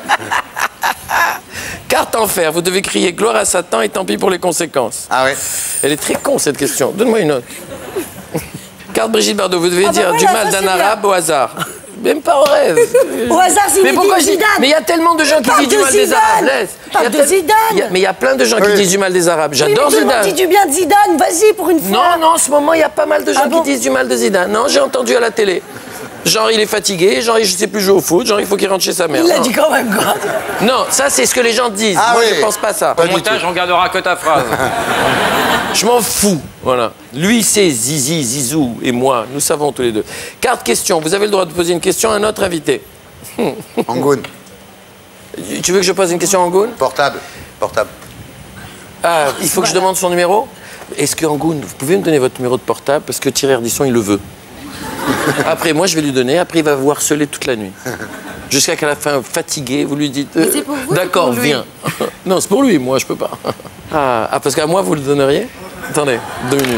Carte en fer. Vous devez crier gloire à Satan et tant pis pour les conséquences. Ah ouais. Elle est très con, cette question. Donne-moi une note. Carte Brigitte Bardot. Vous devez Ah bah dire voilà, du ça, mal c'est d'un bien. arabe au hasard. Même pas en rêve. Au hasard, Zinedine Mais pourquoi je dis- Zidane. Mais il y a tellement de gens qui Parle disent du de mal des Zidane. arabes. Laisse. Parle Il y a de tel- Zidane. il y a- Mais il y a plein de gens qui Oui. disent du mal des arabes. Oui, J'adore mais tout le monde Zidane. dit du bien de Zidane, vas-y pour une fois. Non, non, en ce moment, il y a pas mal de gens Ah bon qui disent du mal de Zidane. Non, j'ai entendu à la télé. Genre, il est fatigué, genre, il ne sait plus jouer au foot, genre, il faut qu'il rentre chez sa mère. Il l'a Non. dit quand même, quoi. Non, ça, c'est ce que les gens disent. Ah Moi, oui. je pense pas ça. Au montage, on gardera que ta phrase. Je m'en fous. Voilà. Lui, c'est Zizi, Zizou, et moi, nous savons tous les deux. Carte question. Vous avez le droit de poser une question à notre invité. Angoune. Tu veux que je pose une question à Angoune? Portable. Portable. Ah, il faut que je demande son numéro? Est-ce que Angoune, vous pouvez me donner votre numéro de portable? Parce que Thierry Ardisson, il le veut. Après, moi, je vais lui donner. Après, il va vous harceler toute la nuit. Jusqu'à qu'à la fin, fatigué, vous lui dites... euh, c'est pour vous, d'accord, c'est pour lui. viens. Non, c'est pour lui, moi, je peux pas. Ah, ah, parce qu'à moi, vous le donneriez? Attendez, deux minutes.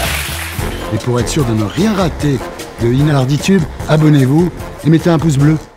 Et pour être sûr de ne rien rater de Inalarditube, abonnez-vous et mettez un pouce bleu.